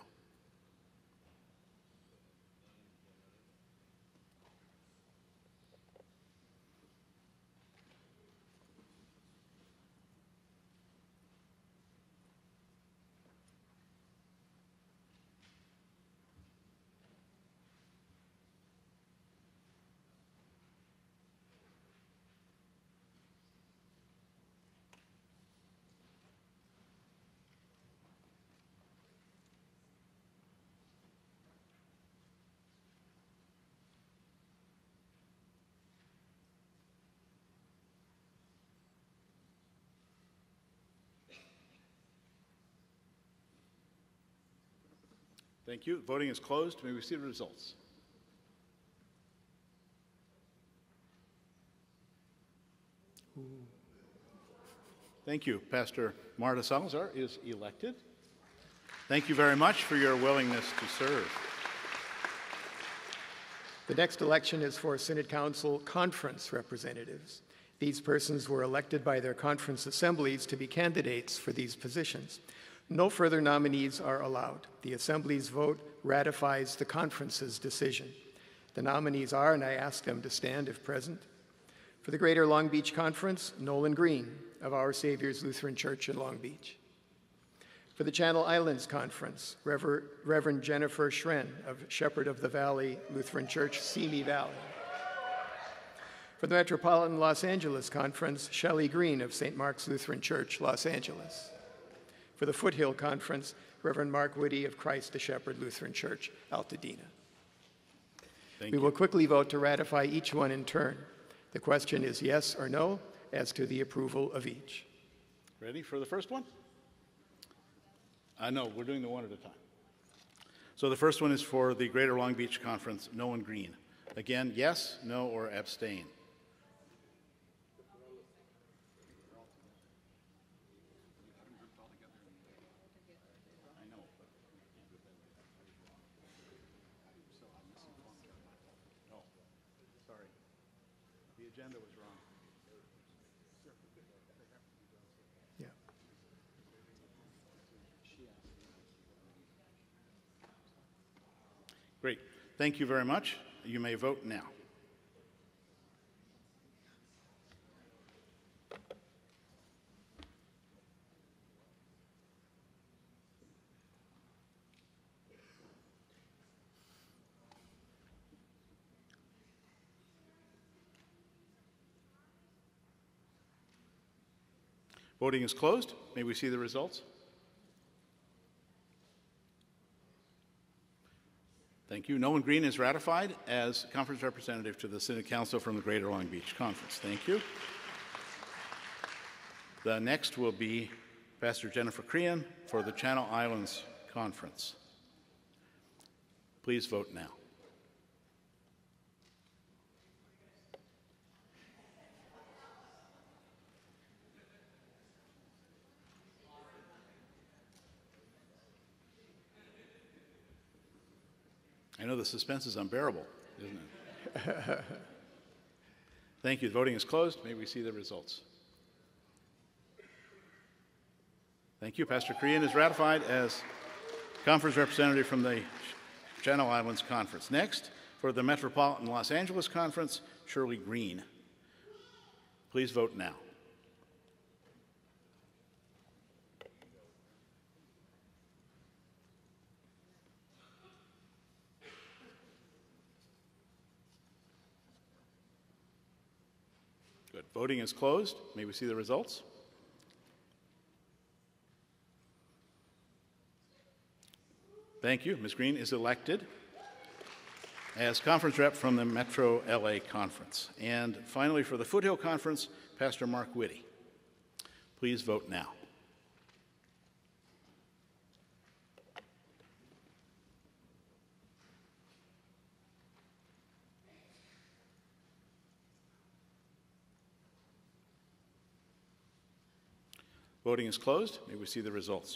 Thank you. Voting is closed. May we see the results? Thank you. Pastor Marta Salazar is elected. Thank you very much for your willingness to serve. The next election is for Synod Council Conference representatives. These persons were elected by their conference assemblies to be candidates for these positions. No further nominees are allowed. The Assembly's vote ratifies the conference's decision. The nominees are, and I ask them to stand if present. For the Greater Long Beach Conference, Nolan Green of Our Savior's Lutheran Church in Long Beach. For the Channel Islands Conference, Reverend Jennifer Schren of Shepherd of the Valley Lutheran Church, Simi Valley. For the Metropolitan Los Angeles Conference, Shelley Green of St. Mark's Lutheran Church, Los Angeles. For the Foothill Conference, Reverend Mark Whitty of Christ the Shepherd Lutheran Church, Altadena. We will quickly vote to ratify each one in turn. The question is yes or no as to the approval of each. Ready for the first one? No, we're doing the one at a time. So the first one is for the Greater Long Beach Conference, Nolan Green. Again, yes, no, or abstain. Agenda was wrong. Yeah. Great. Thank you very much. You may vote now. Voting is closed. May we see the results? Thank you. Nolan Green is ratified as conference representative to the Synod Council from the Greater Long Beach Conference. Thank you. The next will be Pastor Jennifer Crean for the Channel Islands Conference. Please vote now. I know the suspense is unbearable, isn't it? Thank you. The voting is closed. May we see the results. Thank you. Pastor Crean is ratified as conference representative from the Channel Islands Conference. Next, for the Metropolitan Los Angeles Conference, Shirley Green. Please vote now. Good. Voting is closed. May we see the results? Thank you. Ms. Green is elected as conference rep from the Metro LA Conference. And finally, for the Foothill Conference, Pastor Mark Whitty. Please vote now. Voting is closed. May we see the results?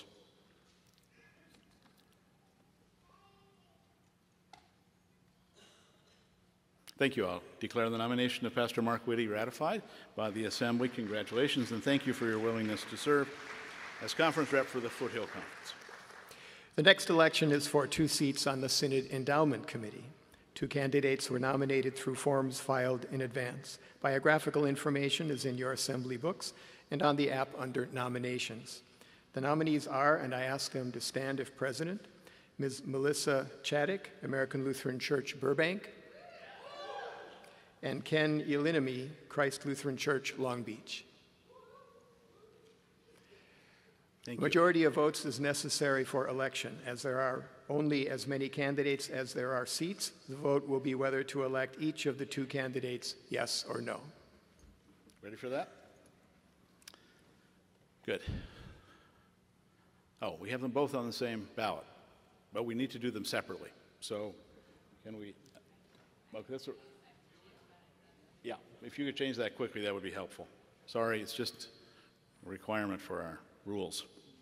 Thank you. I'll declare the nomination of Pastor Mark Whitty ratified by the Assembly. Congratulations, and thank you for your willingness to serve as conference rep for the Foothill Conference. The next election is for 2 seats on the Synod Endowment Committee. 2 candidates were nominated through forms filed in advance. Biographical information is in your assembly books and on the app under nominations. The nominees are, and I ask them to stand if present, Ms. Melissa Chaddick, American Lutheran Church, Burbank, and Ken Yelinimi, Christ Lutheran Church, Long Beach. Thank you. Majority of votes is necessary for election. As there are only as many candidates as there are seats, the vote will be whether to elect each of the 2 candidates, yes or no. Ready for that? Good. Oh, we have them both on the same ballot, but we need to do them separately. So can we, okay, that's, yeah, if you could change that quickly, that would be helpful. Sorry, it's just a requirement for our rules.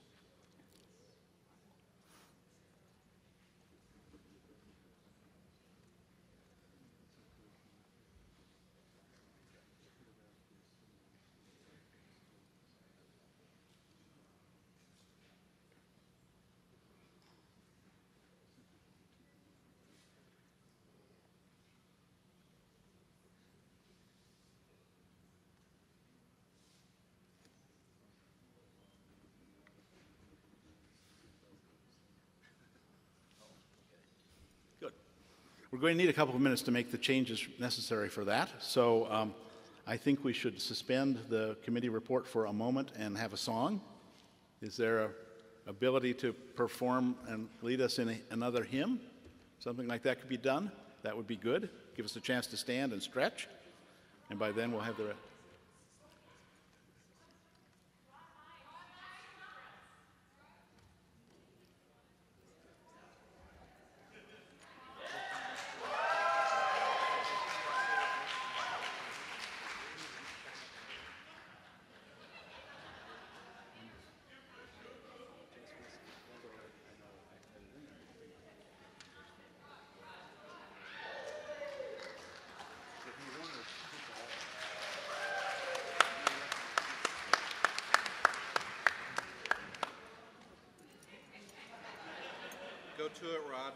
We're going to need a couple of minutes to make the changes necessary for that. So I think we should suspend the committee report for a moment and have a song. Is there an ability to perform and lead us in another hymn? Something like that could be done. That would be good. Give us a chance to stand and stretch. And by then we'll have the... Go to it, Rod.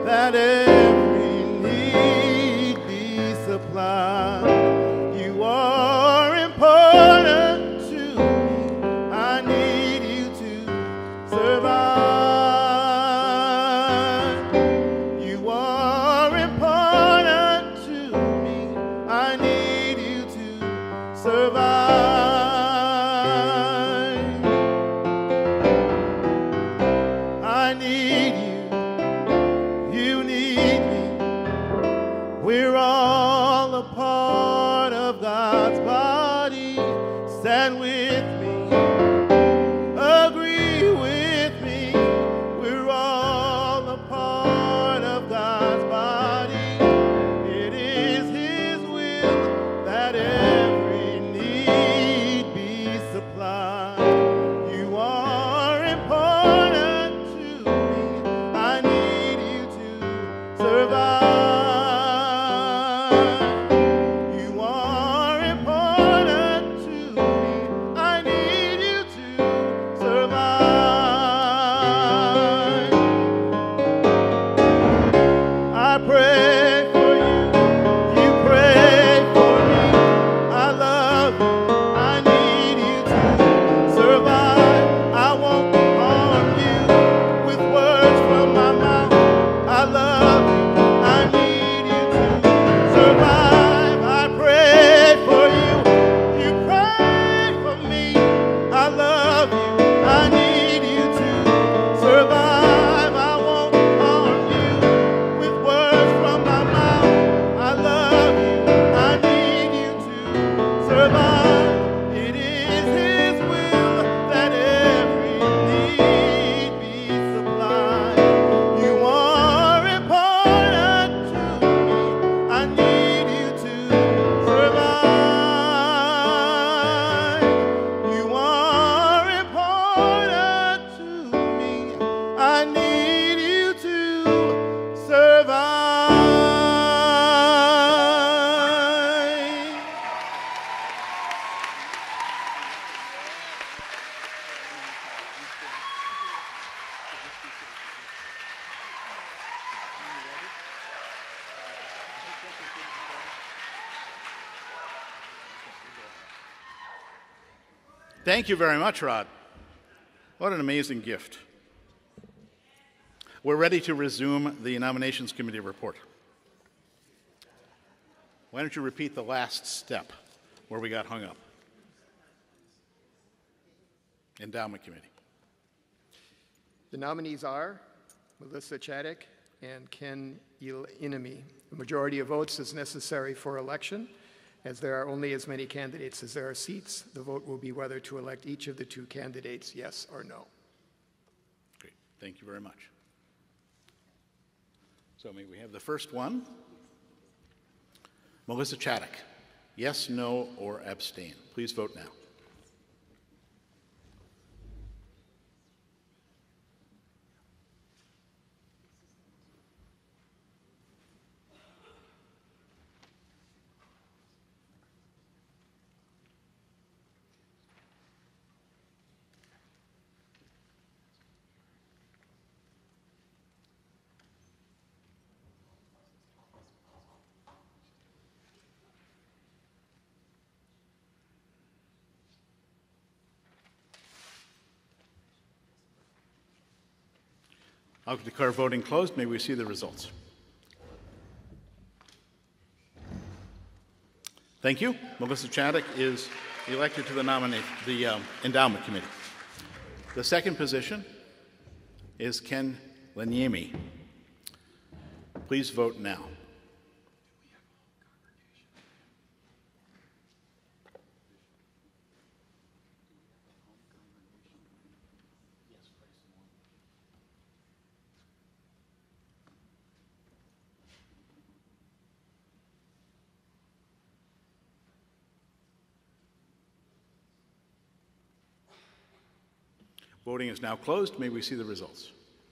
that every need be supplied. You are important to me. I need you to survive. You are important to me. I need you to survive. I need you. You need me. We're all a part of God's body. Stand with me. Agree with me. We're all a part of God's body. It is His will that every need be supplied. You are important to me. I need you to survive. You are important to me. I need you to survive. I pray for you. You pray for me. I love you. I need you to survive. I won't harm you with words from my mouth. I love you. I need you to survive. I pray for you. You pray for me. I love you. I need you to survive. I won't harm you with words from my mouth. I love you. I need you to survive. It is His will that every need be supplied. You are important to me. I need you to survive. You are important to me. I need you to survive. Thank you very much, Rod. What an amazing gift. We're ready to resume the Nominations Committee report. Why don't you repeat the last step where we got hung up? Endowment Committee. The nominees are Melissa Chaddick and Ken Inami. A majority of votes is necessary for election. As there are only as many candidates as there are seats, the vote will be whether to elect each of the two candidates, yes or no. Great. Thank you very much. So may we have the first one? Melissa Chaddick. Yes, no, or abstain. Please vote now. I'll declare voting closed. May we see the results. Thank you. Melissa Chaddick is elected to the Endowment Committee. The second position is Ken Lanyemi. Please vote now. Voting is now closed. May we see the results.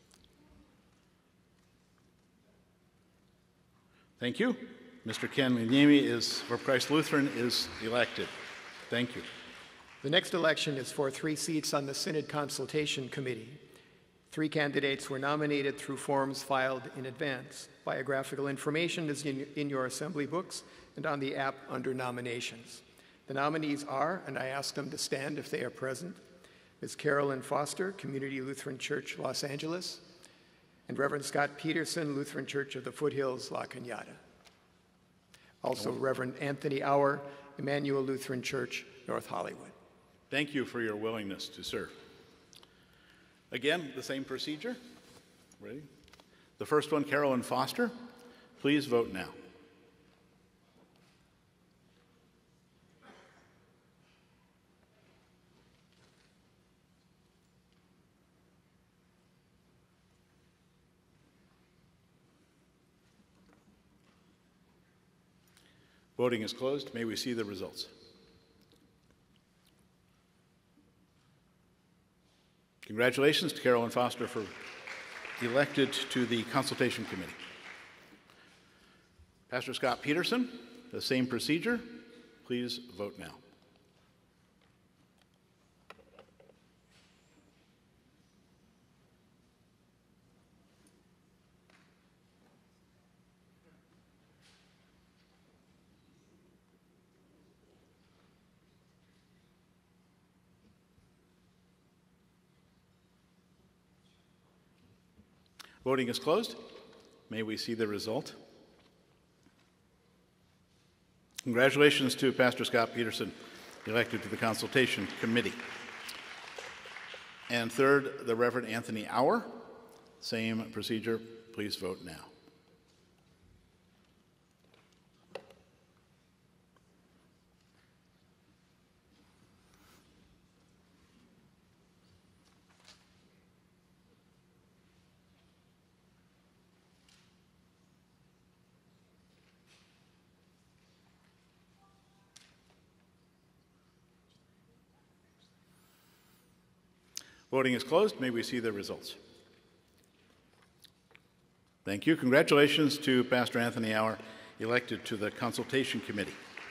Thank you. Mr. Ken Lanyemi for Christ Lutheran is elected. Thank you. The next election is for 3 seats on the Synod Consultation Committee. 3 candidates were nominated through forms filed in advance. Biographical information is in your assembly books and on the app under nominations. The nominees are, and I ask them to stand if they are present, Ms. Carolyn Foster, Community Lutheran Church, Los Angeles, and Reverend Scott Peterson, Lutheran Church of the Foothills, La Cañada. Also, Reverend Anthony Auer, Emmanuel Lutheran Church, North Hollywood. Thank you for your willingness to serve. Again, the same procedure. Ready? The first one, Carolyn Foster. Please vote now. Voting is closed. May we see the results? Congratulations to Carolyn Foster for elected to the Consultation Committee. Pastor Scott Peterson, the same procedure. Please vote now. Voting is closed. May we see the result? Congratulations to Pastor Scott Peterson, elected to the Consultation Committee. And third, the Reverend Anthony Auer. Same procedure. Please vote now. Voting is closed. May we see the results? Thank you. Congratulations to Pastor Anthony Auer, elected to the Consultation Committee.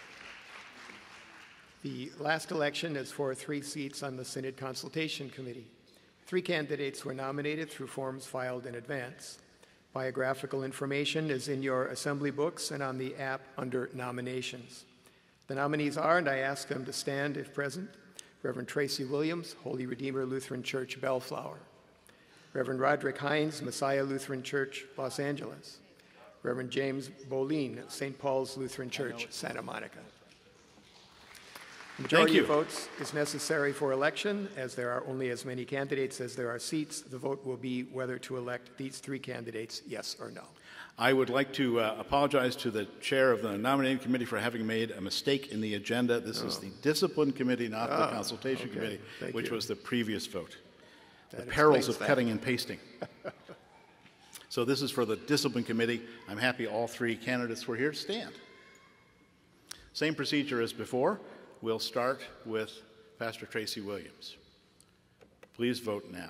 The last election is for 3 seats on the Synod Consultation Committee. 3 candidates were nominated through forms filed in advance. Biographical information is in your assembly books and on the app under nominations. The nominees are, and I ask them to stand if present, Reverend Tracy Williams, Holy Redeemer Lutheran Church, Bellflower. Reverend Roderick Hines, Messiah Lutheran Church, Los Angeles. Reverend James Boleen, St. Paul's Lutheran Church, Santa Monica. Majority of votes is necessary for election. As there are only as many candidates as there are seats, the vote will be whether to elect these 3 candidates, yes or no. I would like to apologize to the chair of the nominating committee for having made a mistake in the agenda. This is the discipline committee, not the consultation committee, which was the previous vote. The perils of cutting and pasting. So this is for the discipline committee. I'm happy all 3 candidates were here. Stand. Same procedure as before. We'll start with Pastor Tracy Williams. Please vote now.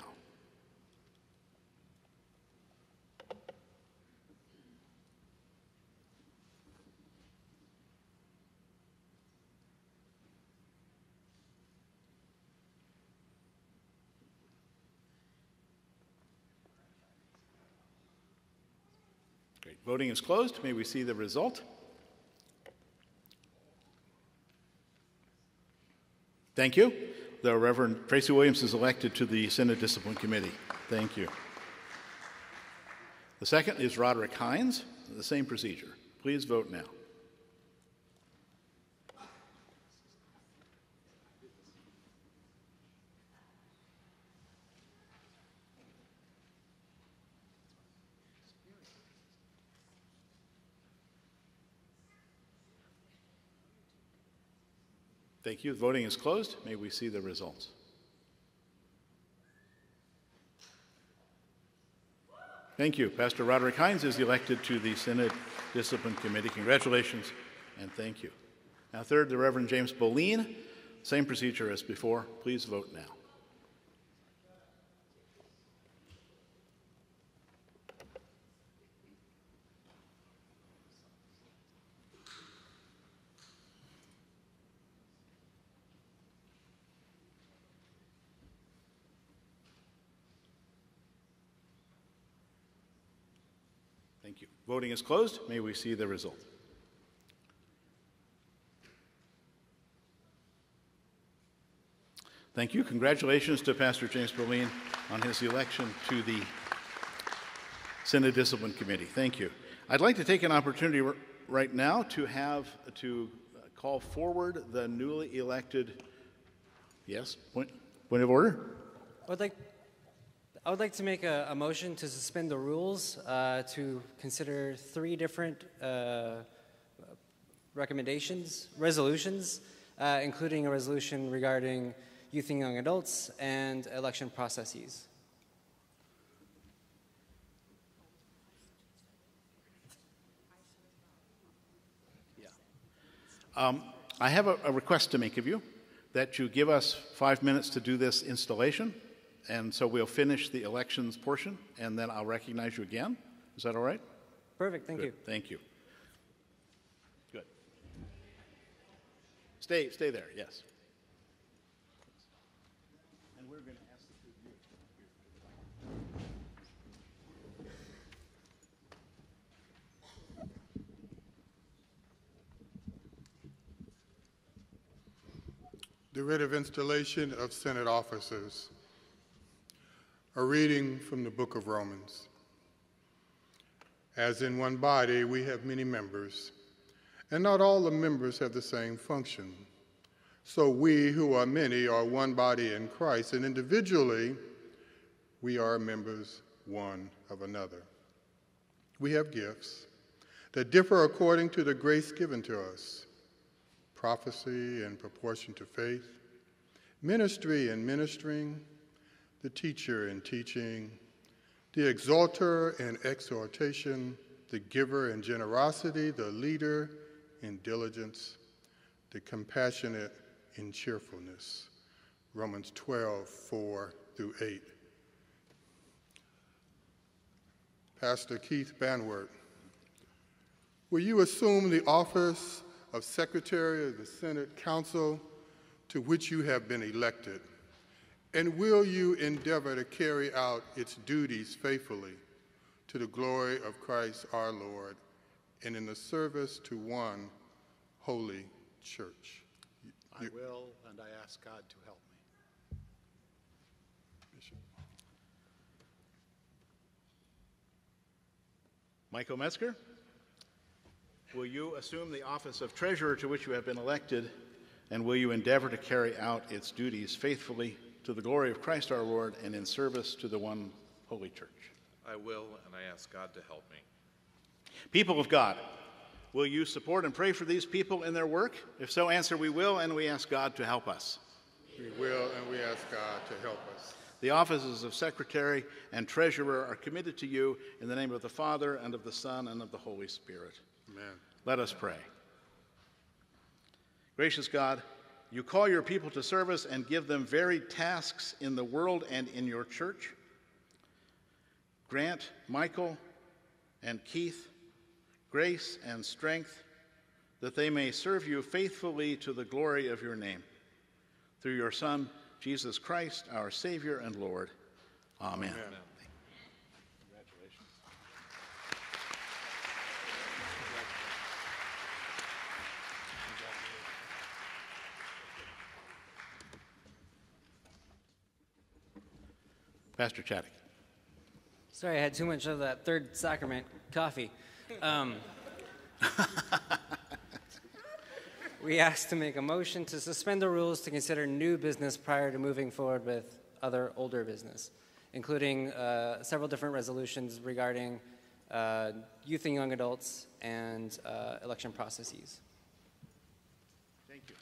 Great. Voting is closed. May we see the result? Thank you. The Reverend Tracy Williams is elected to the Synod Discipline Committee. Thank you. The second is Roderick Hines. The same procedure. Please vote now. Thank you. Voting is closed. May we see the results? Thank you. Pastor Roderick Hines is elected to the Synod Discipline Committee. Congratulations and thank you. Now third, the Reverend James Boleen. Same procedure as before. Please vote now. Thank you. Voting is closed. May we see the result. Thank you. Congratulations to Pastor James Berlin on his election to the Synod Discipline Committee. Thank you. I'd like to take an opportunity right now to call forward the newly elected. Yes, point of order. I would like to make a motion to suspend the rules to consider 3 different resolutions, including a resolution regarding youth and young adults and election processes. I have a request to make of you, that you give us 5 minutes to do this installation, and so we'll finish the elections portion, and then I'll recognize you again. Is that all right? Perfect, thank you. Thank you. Good. Stay there, yes. And we're going to ask the two The writ of installation of Senate officers. A reading from the book of Romans. As in one body, we have many members, and not all the members have the same function. So we, who are many, are one body in Christ, and individually, we are members one of another. We have gifts that differ according to the grace given to us: prophecy in proportion to faith, ministry in ministering, the teacher in teaching, the exhorter in exhortation, the giver in generosity, the leader in diligence, the compassionate in cheerfulness. Romans 12:4-8. Pastor Keith Banwart, will you assume the office of Secretary of the Senate Council to which you have been elected? And will you endeavor to carry out its duties faithfully to the glory of Christ our Lord and in the service to one holy church? I will, and I ask God to help me. Bishop. Michael Metzger, will you assume the office of Treasurer to which you have been elected, and will you endeavor to carry out its duties faithfully to the glory of Christ our Lord and in service to the one holy church? I will, and I ask God to help me. People of God, will you support and pray for these people in their work? If so, answer, we will, and we ask God to help us. We will, and we ask God to help us. The offices of Secretary and Treasurer are committed to you in the name of the Father, and of the Son, and of the Holy Spirit. Amen. Let us pray. Gracious God, you call your people to service and give them varied tasks in the world and in your church. Grant Michael and Keith grace and strength that they may serve you faithfully to the glory of your name. Through your Son, Jesus Christ, our Savior and Lord. Amen. Amen. Congratulations. Pastor Chaddick. Sorry, I had too much of that third sacrament coffee. We asked to make a motion to suspend the rules to consider new business prior to moving forward with other older business, including several different resolutions regarding youth and young adults and election processes. Thank you.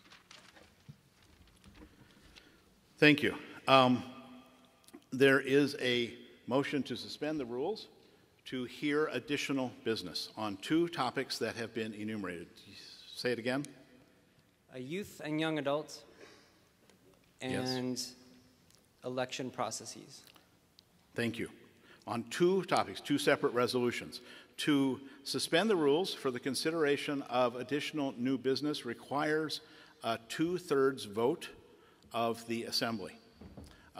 Thank you. There is a motion to suspend the rules to hear additional business on 2 topics that have been enumerated. Say it again. Youth and young adults and election processes. Thank you. On 2 topics, 2 separate resolutions. To suspend the rules for the consideration of additional new business requires a 2/3 vote of the assembly.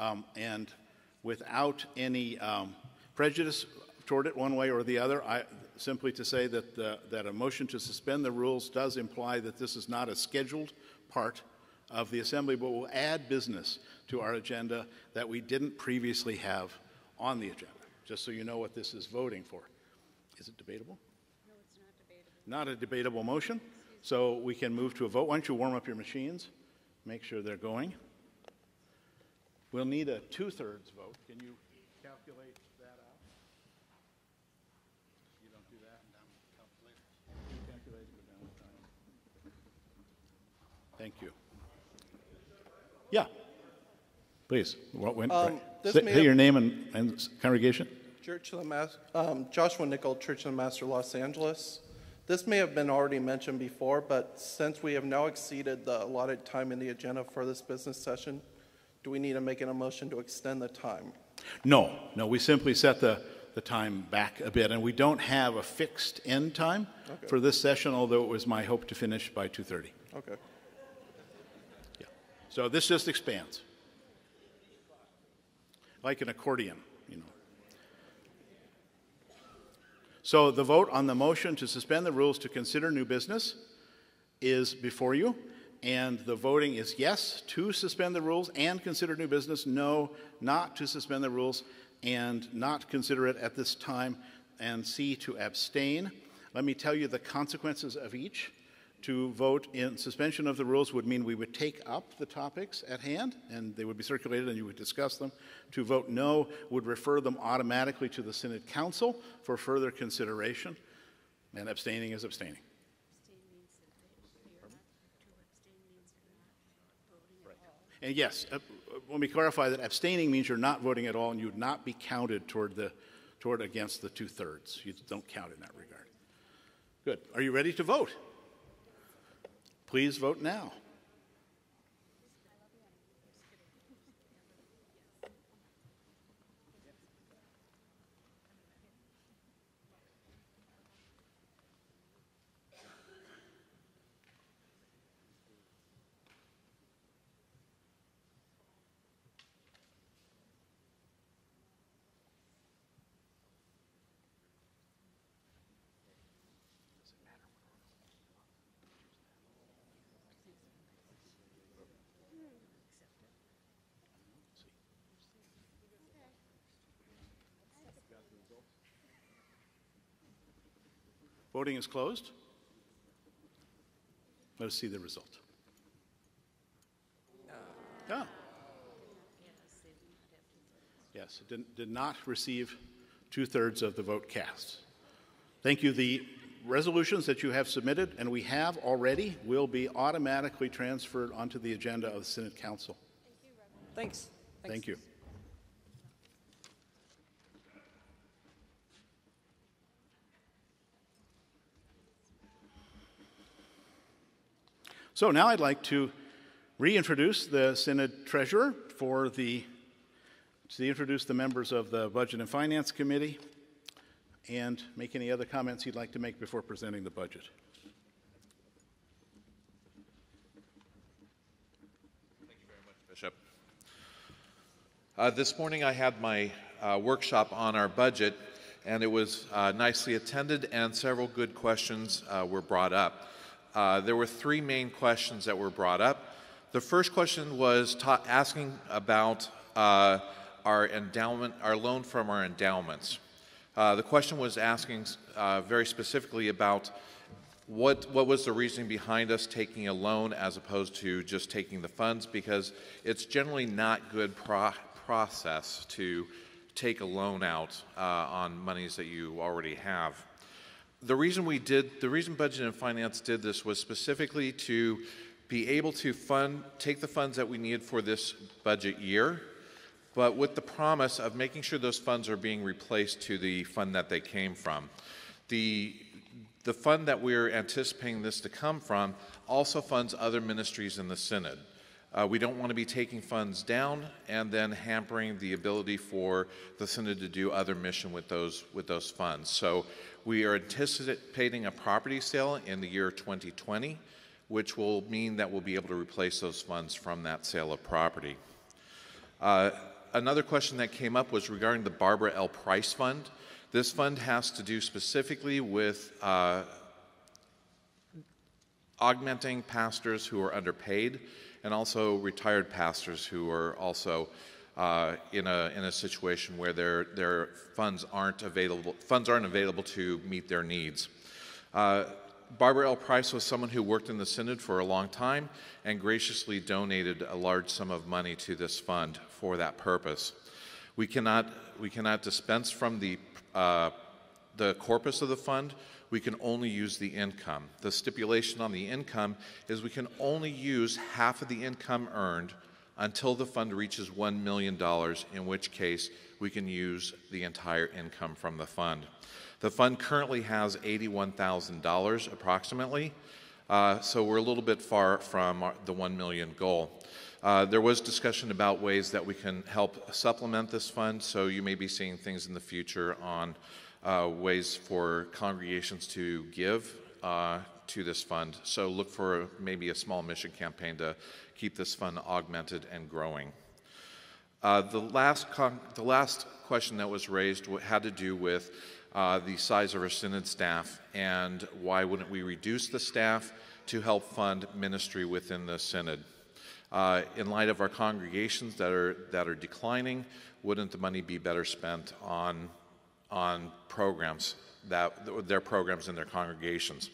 And without any prejudice toward it one way or the other, simply to say that, that a motion to suspend the rules does imply that this is not a scheduled part of the Assembly, but will add business to our agenda that we didn't previously have on the agenda, just so you know what this is voting for. Is it debatable? No, it's not debatable. Not a debatable motion, so we can move to a vote. Why don't you warm up your machines, make sure they're going. We'll need a 2/3 vote. Can you calculate that out? You don't do that? Calculate it, go down the time. Thank you. Yeah, please. What went? Say your name and congregation. Church of the Master, Joshua Nickel, Church of the Master, Los Angeles. This may have been already mentioned before, but since we have now exceeded the allotted time in the agenda for this business session, do we need to make a motion to extend the time? No, we simply set the time back a bit, and we don't have a fixed end time for this session, although it was my hope to finish by 2:30. Okay. Yeah. So this just expands. Like an accordion, you know. So the vote on the motion to suspend the rules to consider new business is before you. And the voting is yes to suspend the rules and consider new business, no not to suspend the rules and not consider it at this time, and C to abstain. Let me tell you the consequences of each. To vote in suspension of the rules would mean we would take up the topics at hand and they would be circulated and you would discuss them. To vote no would refer them automatically to the Synod Council for further consideration, and abstaining is abstaining. And yes, let me clarify that abstaining means you're not voting at all and you would not be counted toward against the 2/3. You don't count in that regard. Good. Are you ready to vote? Please vote now. Voting is closed. Let us see the result. Yes, it did not receive 2/3 of the vote cast. Thank you. The resolutions that you have submitted, and we have already, will be automatically transferred onto the agenda of the Synod Council. Thanks. Thank you. So now I'd like to reintroduce the Synod Treasurer to introduce the members of the Budget and Finance Committee and make any other comments he'd like to make before presenting the budget. Thank you very much, Bishop. This morning I had my workshop on our budget, and it was nicely attended, and several good questions were brought up. There were three main questions that were brought up. The first question was asking about our endowment, our loan from our endowments. The question was asking very specifically about what was the reasoning behind us taking a loan as opposed to just taking the funds, because it's generally not good process to take a loan out on monies that you already have. The reason Budget and Finance did this was specifically to be able to take the funds that we needed for this budget year, but with the promise of making sure those funds are being replaced to the fund that they came from. The fund that we're anticipating this to come from also funds other ministries in the Synod. We don't want to be taking funds down and then hampering the ability for the Synod to do other mission with those funds. So we are anticipating a property sale in the year 2020, which will mean that we'll be able to replace those funds from that sale of property. Another question that came up was regarding the Barbara L. Price Fund. This fund has to do specifically with augmenting pastors who are underpaid, and also retired pastors who are also in a situation where their funds aren't available to meet their needs. Barbara L. Price was someone who worked in the Synod for a long time and graciously donated a large sum of money to this fund for that purpose. We cannot dispense from the corpus of the fund. We can only use the income. The stipulation on the income is we can only use half of the income earned until the fund reaches $1 million, in which case we can use the entire income from the fund. The fund currently has $81,000 approximately, so we're a little bit far from the 1 million goal. There was discussion about ways that we can help supplement this fund, so you may be seeing things in the future on ways for congregations to give to this fund. So look for maybe a small mission campaign to keep this fund augmented and growing. The last question that was raised had to do with the size of our Synod staff and why wouldn't we reduce the staff to help fund ministry within the Synod. In light of our congregations that are declining, wouldn't the money be better spent on programs, their programs in their congregations?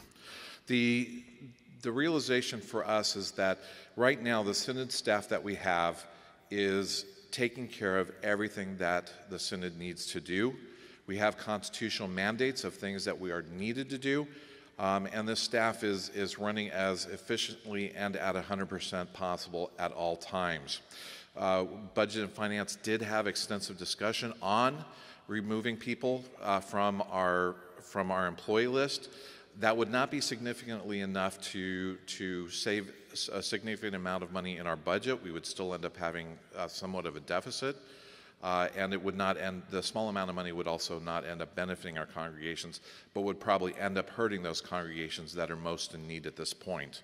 The realization for us is that right now the Synod staff that we have is taking care of everything that the Synod needs to do. We have constitutional mandates of things that we are needed to do, and this staff is running as efficiently and at 100% possible at all times. Budget and Finance did have extensive discussion on removing people from our employee list. That would not be significantly enough to save a significant amount of money in our budget. We would still end up having somewhat of a deficit, and it would not end. The small amount of money would also not end up benefiting our congregations, but would probably end up hurting those congregations that are most in need at this point.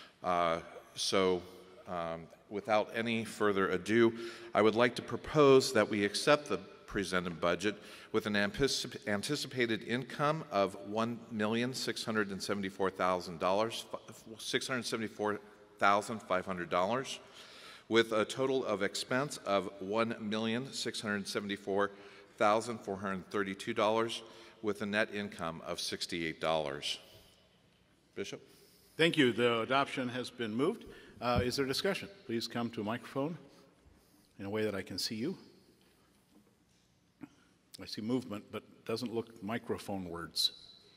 Without any further ado, I would like to propose that we accept the presented budget with an anticipated income of $1,674,500, with a total of expense of $1,674,432, with a net income of $68. Bishop? Thank you. The adoption has been moved. Is there discussion? Please come to a microphone in a way that I can see you. I see movement, but doesn't look microphone words.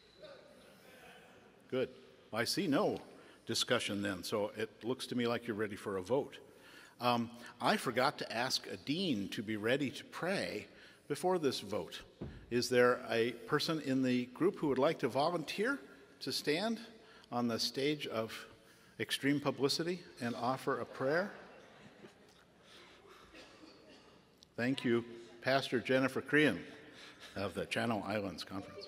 Good. I see no discussion then, so it looks to me like you're ready for a vote. I forgot to ask a dean to be ready to pray before this vote. Is there a person in the group who would like to volunteer to stand on the stage of extreme publicity and offer a prayer? Thank you. Pastor Jennifer Crean of the Channel Islands Conference.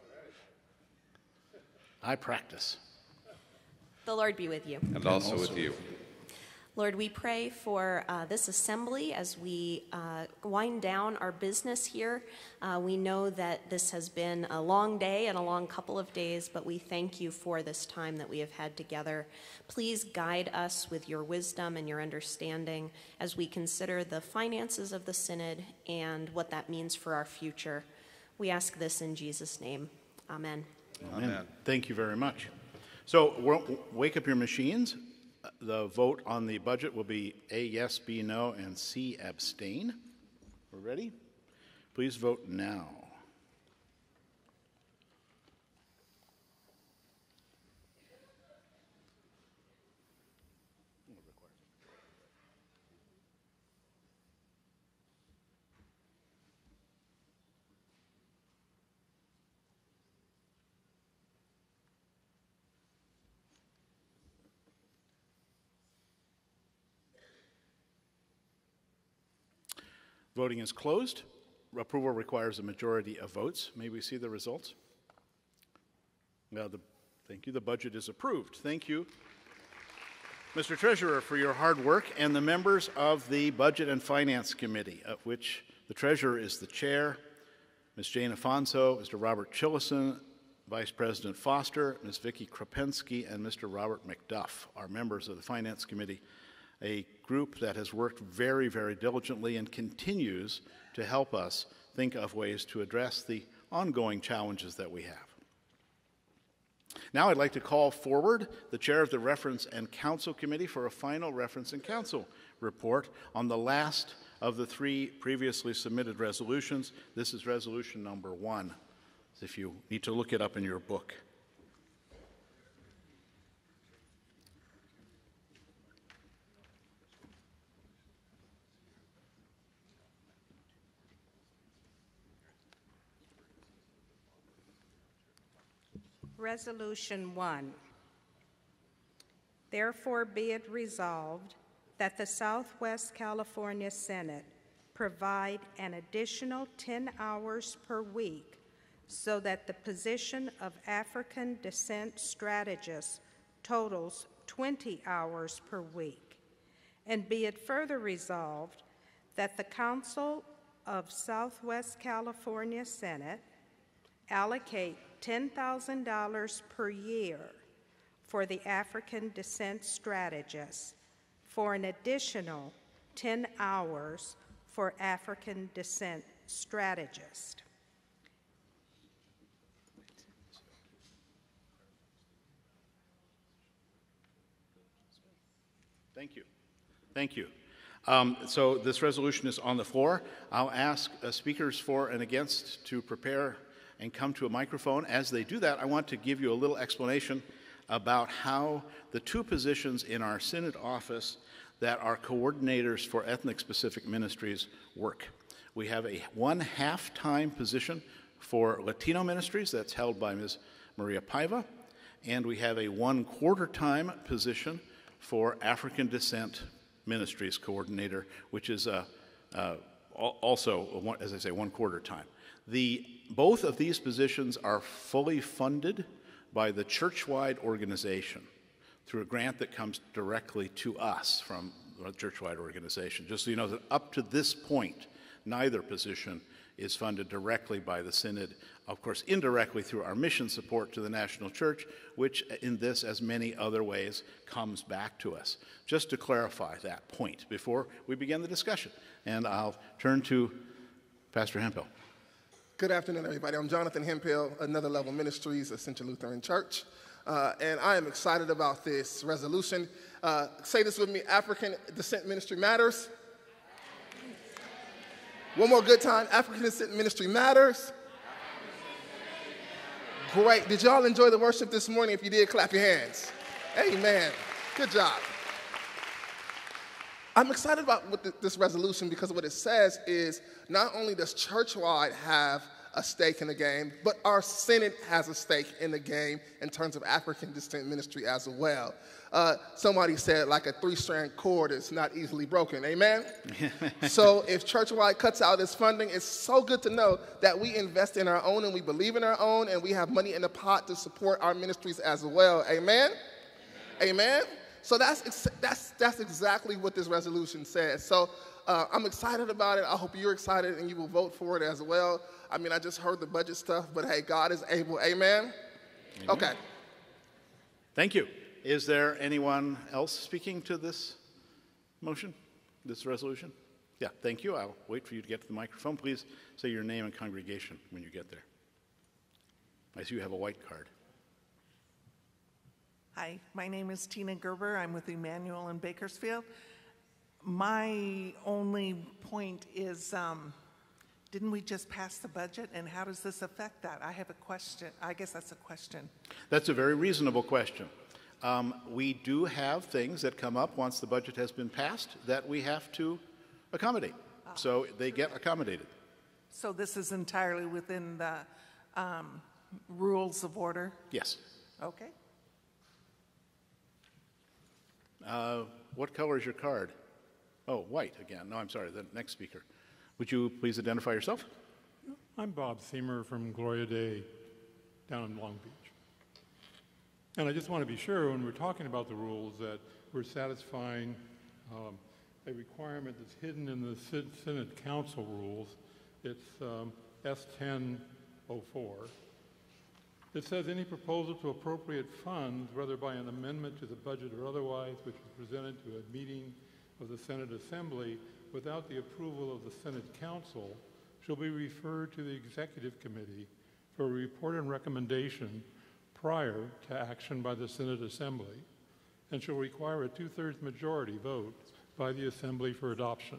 I practice. The Lord be with you. And also with you. Lord, we pray for this assembly as we wind down our business here. We know that this has been a long day and a long couple of days, but we thank you for this time that we have had together. Please guide us with your wisdom and your understanding as we consider the finances of the Synod and what that means for our future. We ask this in Jesus' name. Amen. Amen. Thank you very much. So wake up your machines. The vote on the budget will be A, yes, B, no, and C, abstain. We're ready? Please vote now. Voting is closed. Approval requires a majority of votes. May we see the results? Thank you. The budget is approved. Thank you, Mr. Treasurer, for your hard work, and the members of the Budget and Finance Committee, of which the Treasurer is the chair. Ms. Jane Afonso, Mr. Robert Chillison, Vice President Foster, Ms. Vicki Kropensky, and Mr. Robert McDuff are members of the Finance Committee, a group that has worked very, very diligently and continues to help us think of ways to address the ongoing challenges that we have. Now I'd like to call forward the chair of the Reference and Counsel Committee for a final Reference and Counsel report on the last of the 3 previously submitted resolutions. This is resolution number 1, if you need to look it up in your book. Resolution 1. Therefore be it resolved that the Southwest California Senate provide an additional 10 hours per week so that the position of African Descent Strategist totals 20 hours per week. And be it further resolved that the Council of Southwest California Senate allocate $10,000 per year for the African Descent Strategist for an additional 10 hours for African Descent Strategist. Thank you. Thank you. So this resolution is on the floor. I'll ask speakers for and against to prepare and come to a microphone. As they do that, I want to give you a little explanation about how the 2 positions in our Synod office that are coordinators for ethnic-specific ministries work. We have a 1 half-time position for Latino ministries that's held by Ms. Maria Paiva, and we have a 1 quarter-time position for African Descent Ministries coordinator, which is also, as I say, 1 quarter time. Both of these positions are fully funded by the church-wide organization through a grant that comes directly to us from the church-wide organization. Just so you know that up to this point, neither position is funded directly by the Synod, of course indirectly through our mission support to the national church, which in this, as many other ways, comes back to us. Just to clarify that point before we begin the discussion. And I'll turn to Pastor Hemphill. Good afternoon, everybody. I'm Jonathan Hemphill, Another Level Ministries, Central Lutheran Church. And I am excited about this resolution. Say this with me, African Descent Ministry matters. One more good time, African Descent Ministry matters. Great. Did y'all enjoy the worship this morning? If you did, clap your hands. Amen. Good job. I'm excited about this resolution because what it says is not only does Churchwide have a stake in the game, but our Synod has a stake in the game in terms of African Descent Ministry as well. Somebody said like a 3-strand cord is not easily broken, amen? So if Churchwide cuts out its funding, it's so good to know that we invest in our own and we believe in our own and we have money in the pot to support our ministries as well, amen? Amen? So that's exactly what this resolution says. So I'm excited about it. I hope you're excited and you will vote for it as well. I mean, I just heard the budget stuff, but hey, God is able. Amen? Amen. Okay. Thank you. Is there anyone else speaking to this motion, this resolution? Yeah, thank you. I'll wait for you to get to the microphone. Please say your name and congregation when you get there. I see you have a white card. Hi, my name is Tina Gerber. I'm with Emmanuel in Bakersfield. My only point is, didn't we just pass the budget, and how does this affect that? I have a question. I guess that's a question. That's a very reasonable question. We do have things that come up once the budget has been passed that we have to accommodate. So they get accommodated. So this is entirely within the rules of order? Yes. Okay. What color is your card? Oh, white again. No, I'm sorry, the next speaker. Would you please identify yourself? I'm Bob Seamer from Gloria Dei down in Long Beach. And I just want to be sure when we're talking about the rules that we're satisfying a requirement that's hidden in the Synod Council rules. It's S1004. It says any proposal to appropriate funds, whether by an amendment to the budget or otherwise, which is presented to a meeting of the Senate Assembly without the approval of the Senate Council, shall be referred to the Executive Committee for a report and recommendation prior to action by the Senate Assembly, and shall require a 2/3 majority vote by the Assembly for adoption.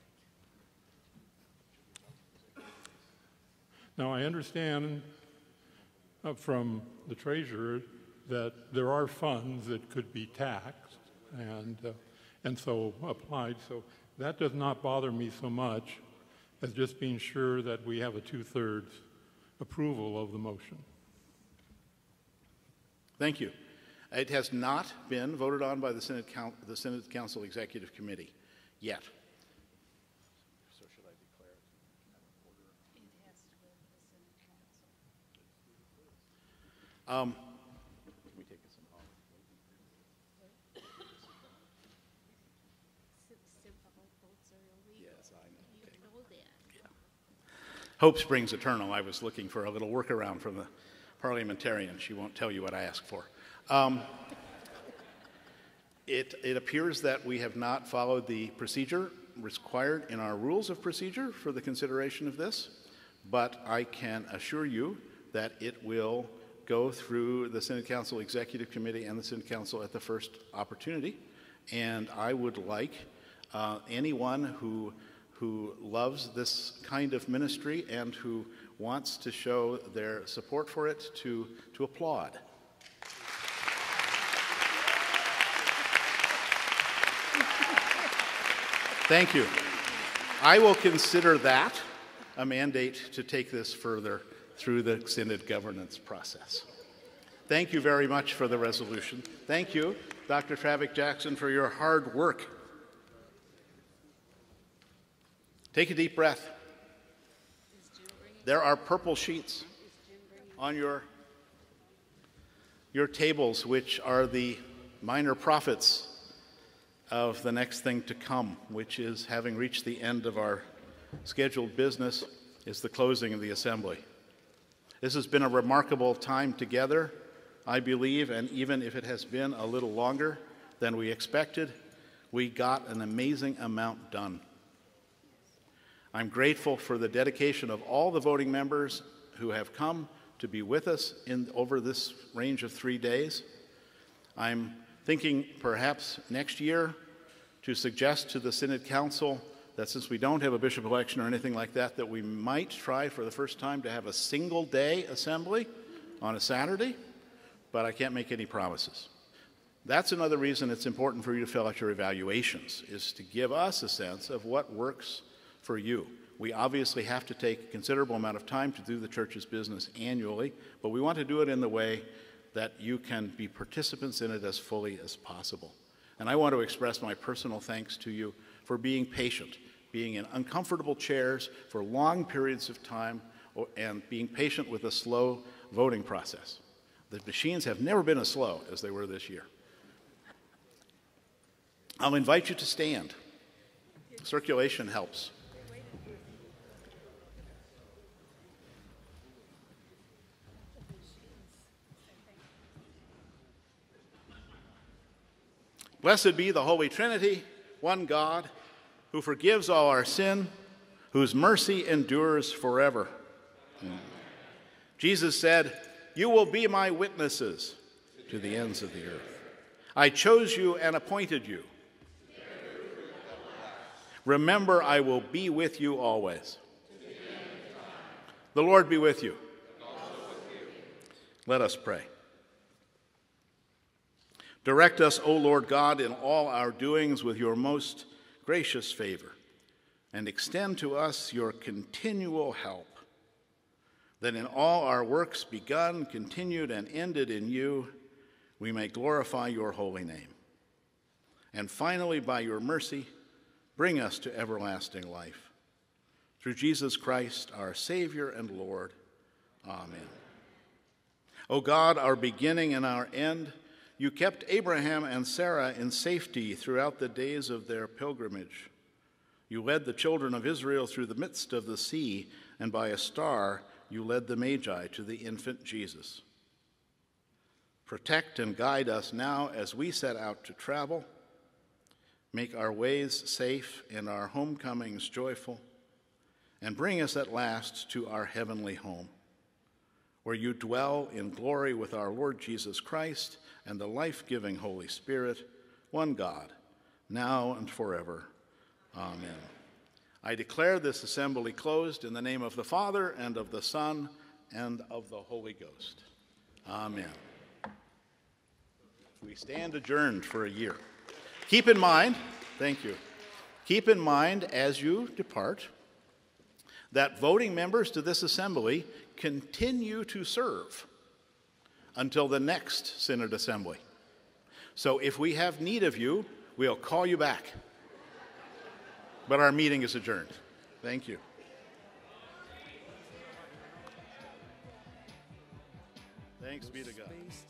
Now, I understand from the Treasurer that there are funds that could be taxed and so applied, so that does not bother me so much as just being sure that we have a 2/3 approval of the motion. Thank you. It has not been voted on by the Senate Council Executive Committee yet. So should I declare it order? It has to go to the Senate Council. Can we take this in off? Yes, I know. Okay. Yeah. Hope springs eternal. I was looking for a little workaround from the parliamentarian. She won't tell you what I asked for. It appears that we have not followed the procedure required in our rules of procedure for the consideration of this, but I can assure you that it will go through the Senate Council Executive Committee and the Senate Council at the first opportunity, and I would like anyone who loves this kind of ministry and who wants to show their support for it to applaud. Thank you. I will consider that a mandate to take this further through the Synod governance process. Thank you very much for the resolution. Thank you, Dr. Travick Jackson, for your hard work. Take a deep breath. There are purple sheets on your tables, which are the minor prophets of the next thing to come, which is, having reached the end of our scheduled business, is the closing of the assembly. This has been a remarkable time together, I believe, and even if it has been a little longer than we expected, we got an amazing amount done. I'm grateful for the dedication of all the voting members who have come to be with us over this range of 3 days. I'm thinking perhaps next year to suggest to the Synod Council that since we don't have a bishop election or anything like that, that we might try for the first time to have a single-day assembly on a Saturday, but I can't make any promises. That's another reason it's important for you to fill out your evaluations, is to give us a sense of what works for you. We obviously have to take a considerable amount of time to do the church's business annually, but we want to do it in the way that you can be participants in it as fully as possible. And I want to express my personal thanks to you for being patient, being in uncomfortable chairs for long periods of time, and being patient with a slow voting process. The machines have never been as slow as they were this year. I'll invite you to stand. Circulation helps. Blessed be the Holy Trinity, one God, who forgives all our sin, whose mercy endures forever. Jesus said, "You will be my witnesses to the ends of the earth. I chose you and appointed you. Remember, I will be with you always." The Lord be with you. Let us pray. Direct us, O Lord God, in all our doings with your most gracious favor, and extend to us your continual help, that in all our works begun, continued, and ended in you, we may glorify your holy name. And finally, by your mercy, bring us to everlasting life. Through Jesus Christ, our Savior and Lord. Amen. O God, our beginning and our end, you kept Abraham and Sarah in safety throughout the days of their pilgrimage. You led the children of Israel through the midst of the sea and by a star you led the Magi to the infant Jesus. Protect and guide us now as we set out to travel. Make our ways safe and our homecomings joyful, and bring us at last to our heavenly home, where you dwell in glory with our Lord Jesus Christ and the life-giving Holy Spirit, one God, now and forever. Amen. I declare this assembly closed in the name of the Father, and of the Son, and of the Holy Ghost. Amen. We stand adjourned for a year. Keep in mind, thank you, keep in mind as you depart that voting members to this assembly continue to serve until the next Synod Assembly. So if we have need of you, we'll call you back. But our meeting is adjourned. Thank you. Thanks be to God.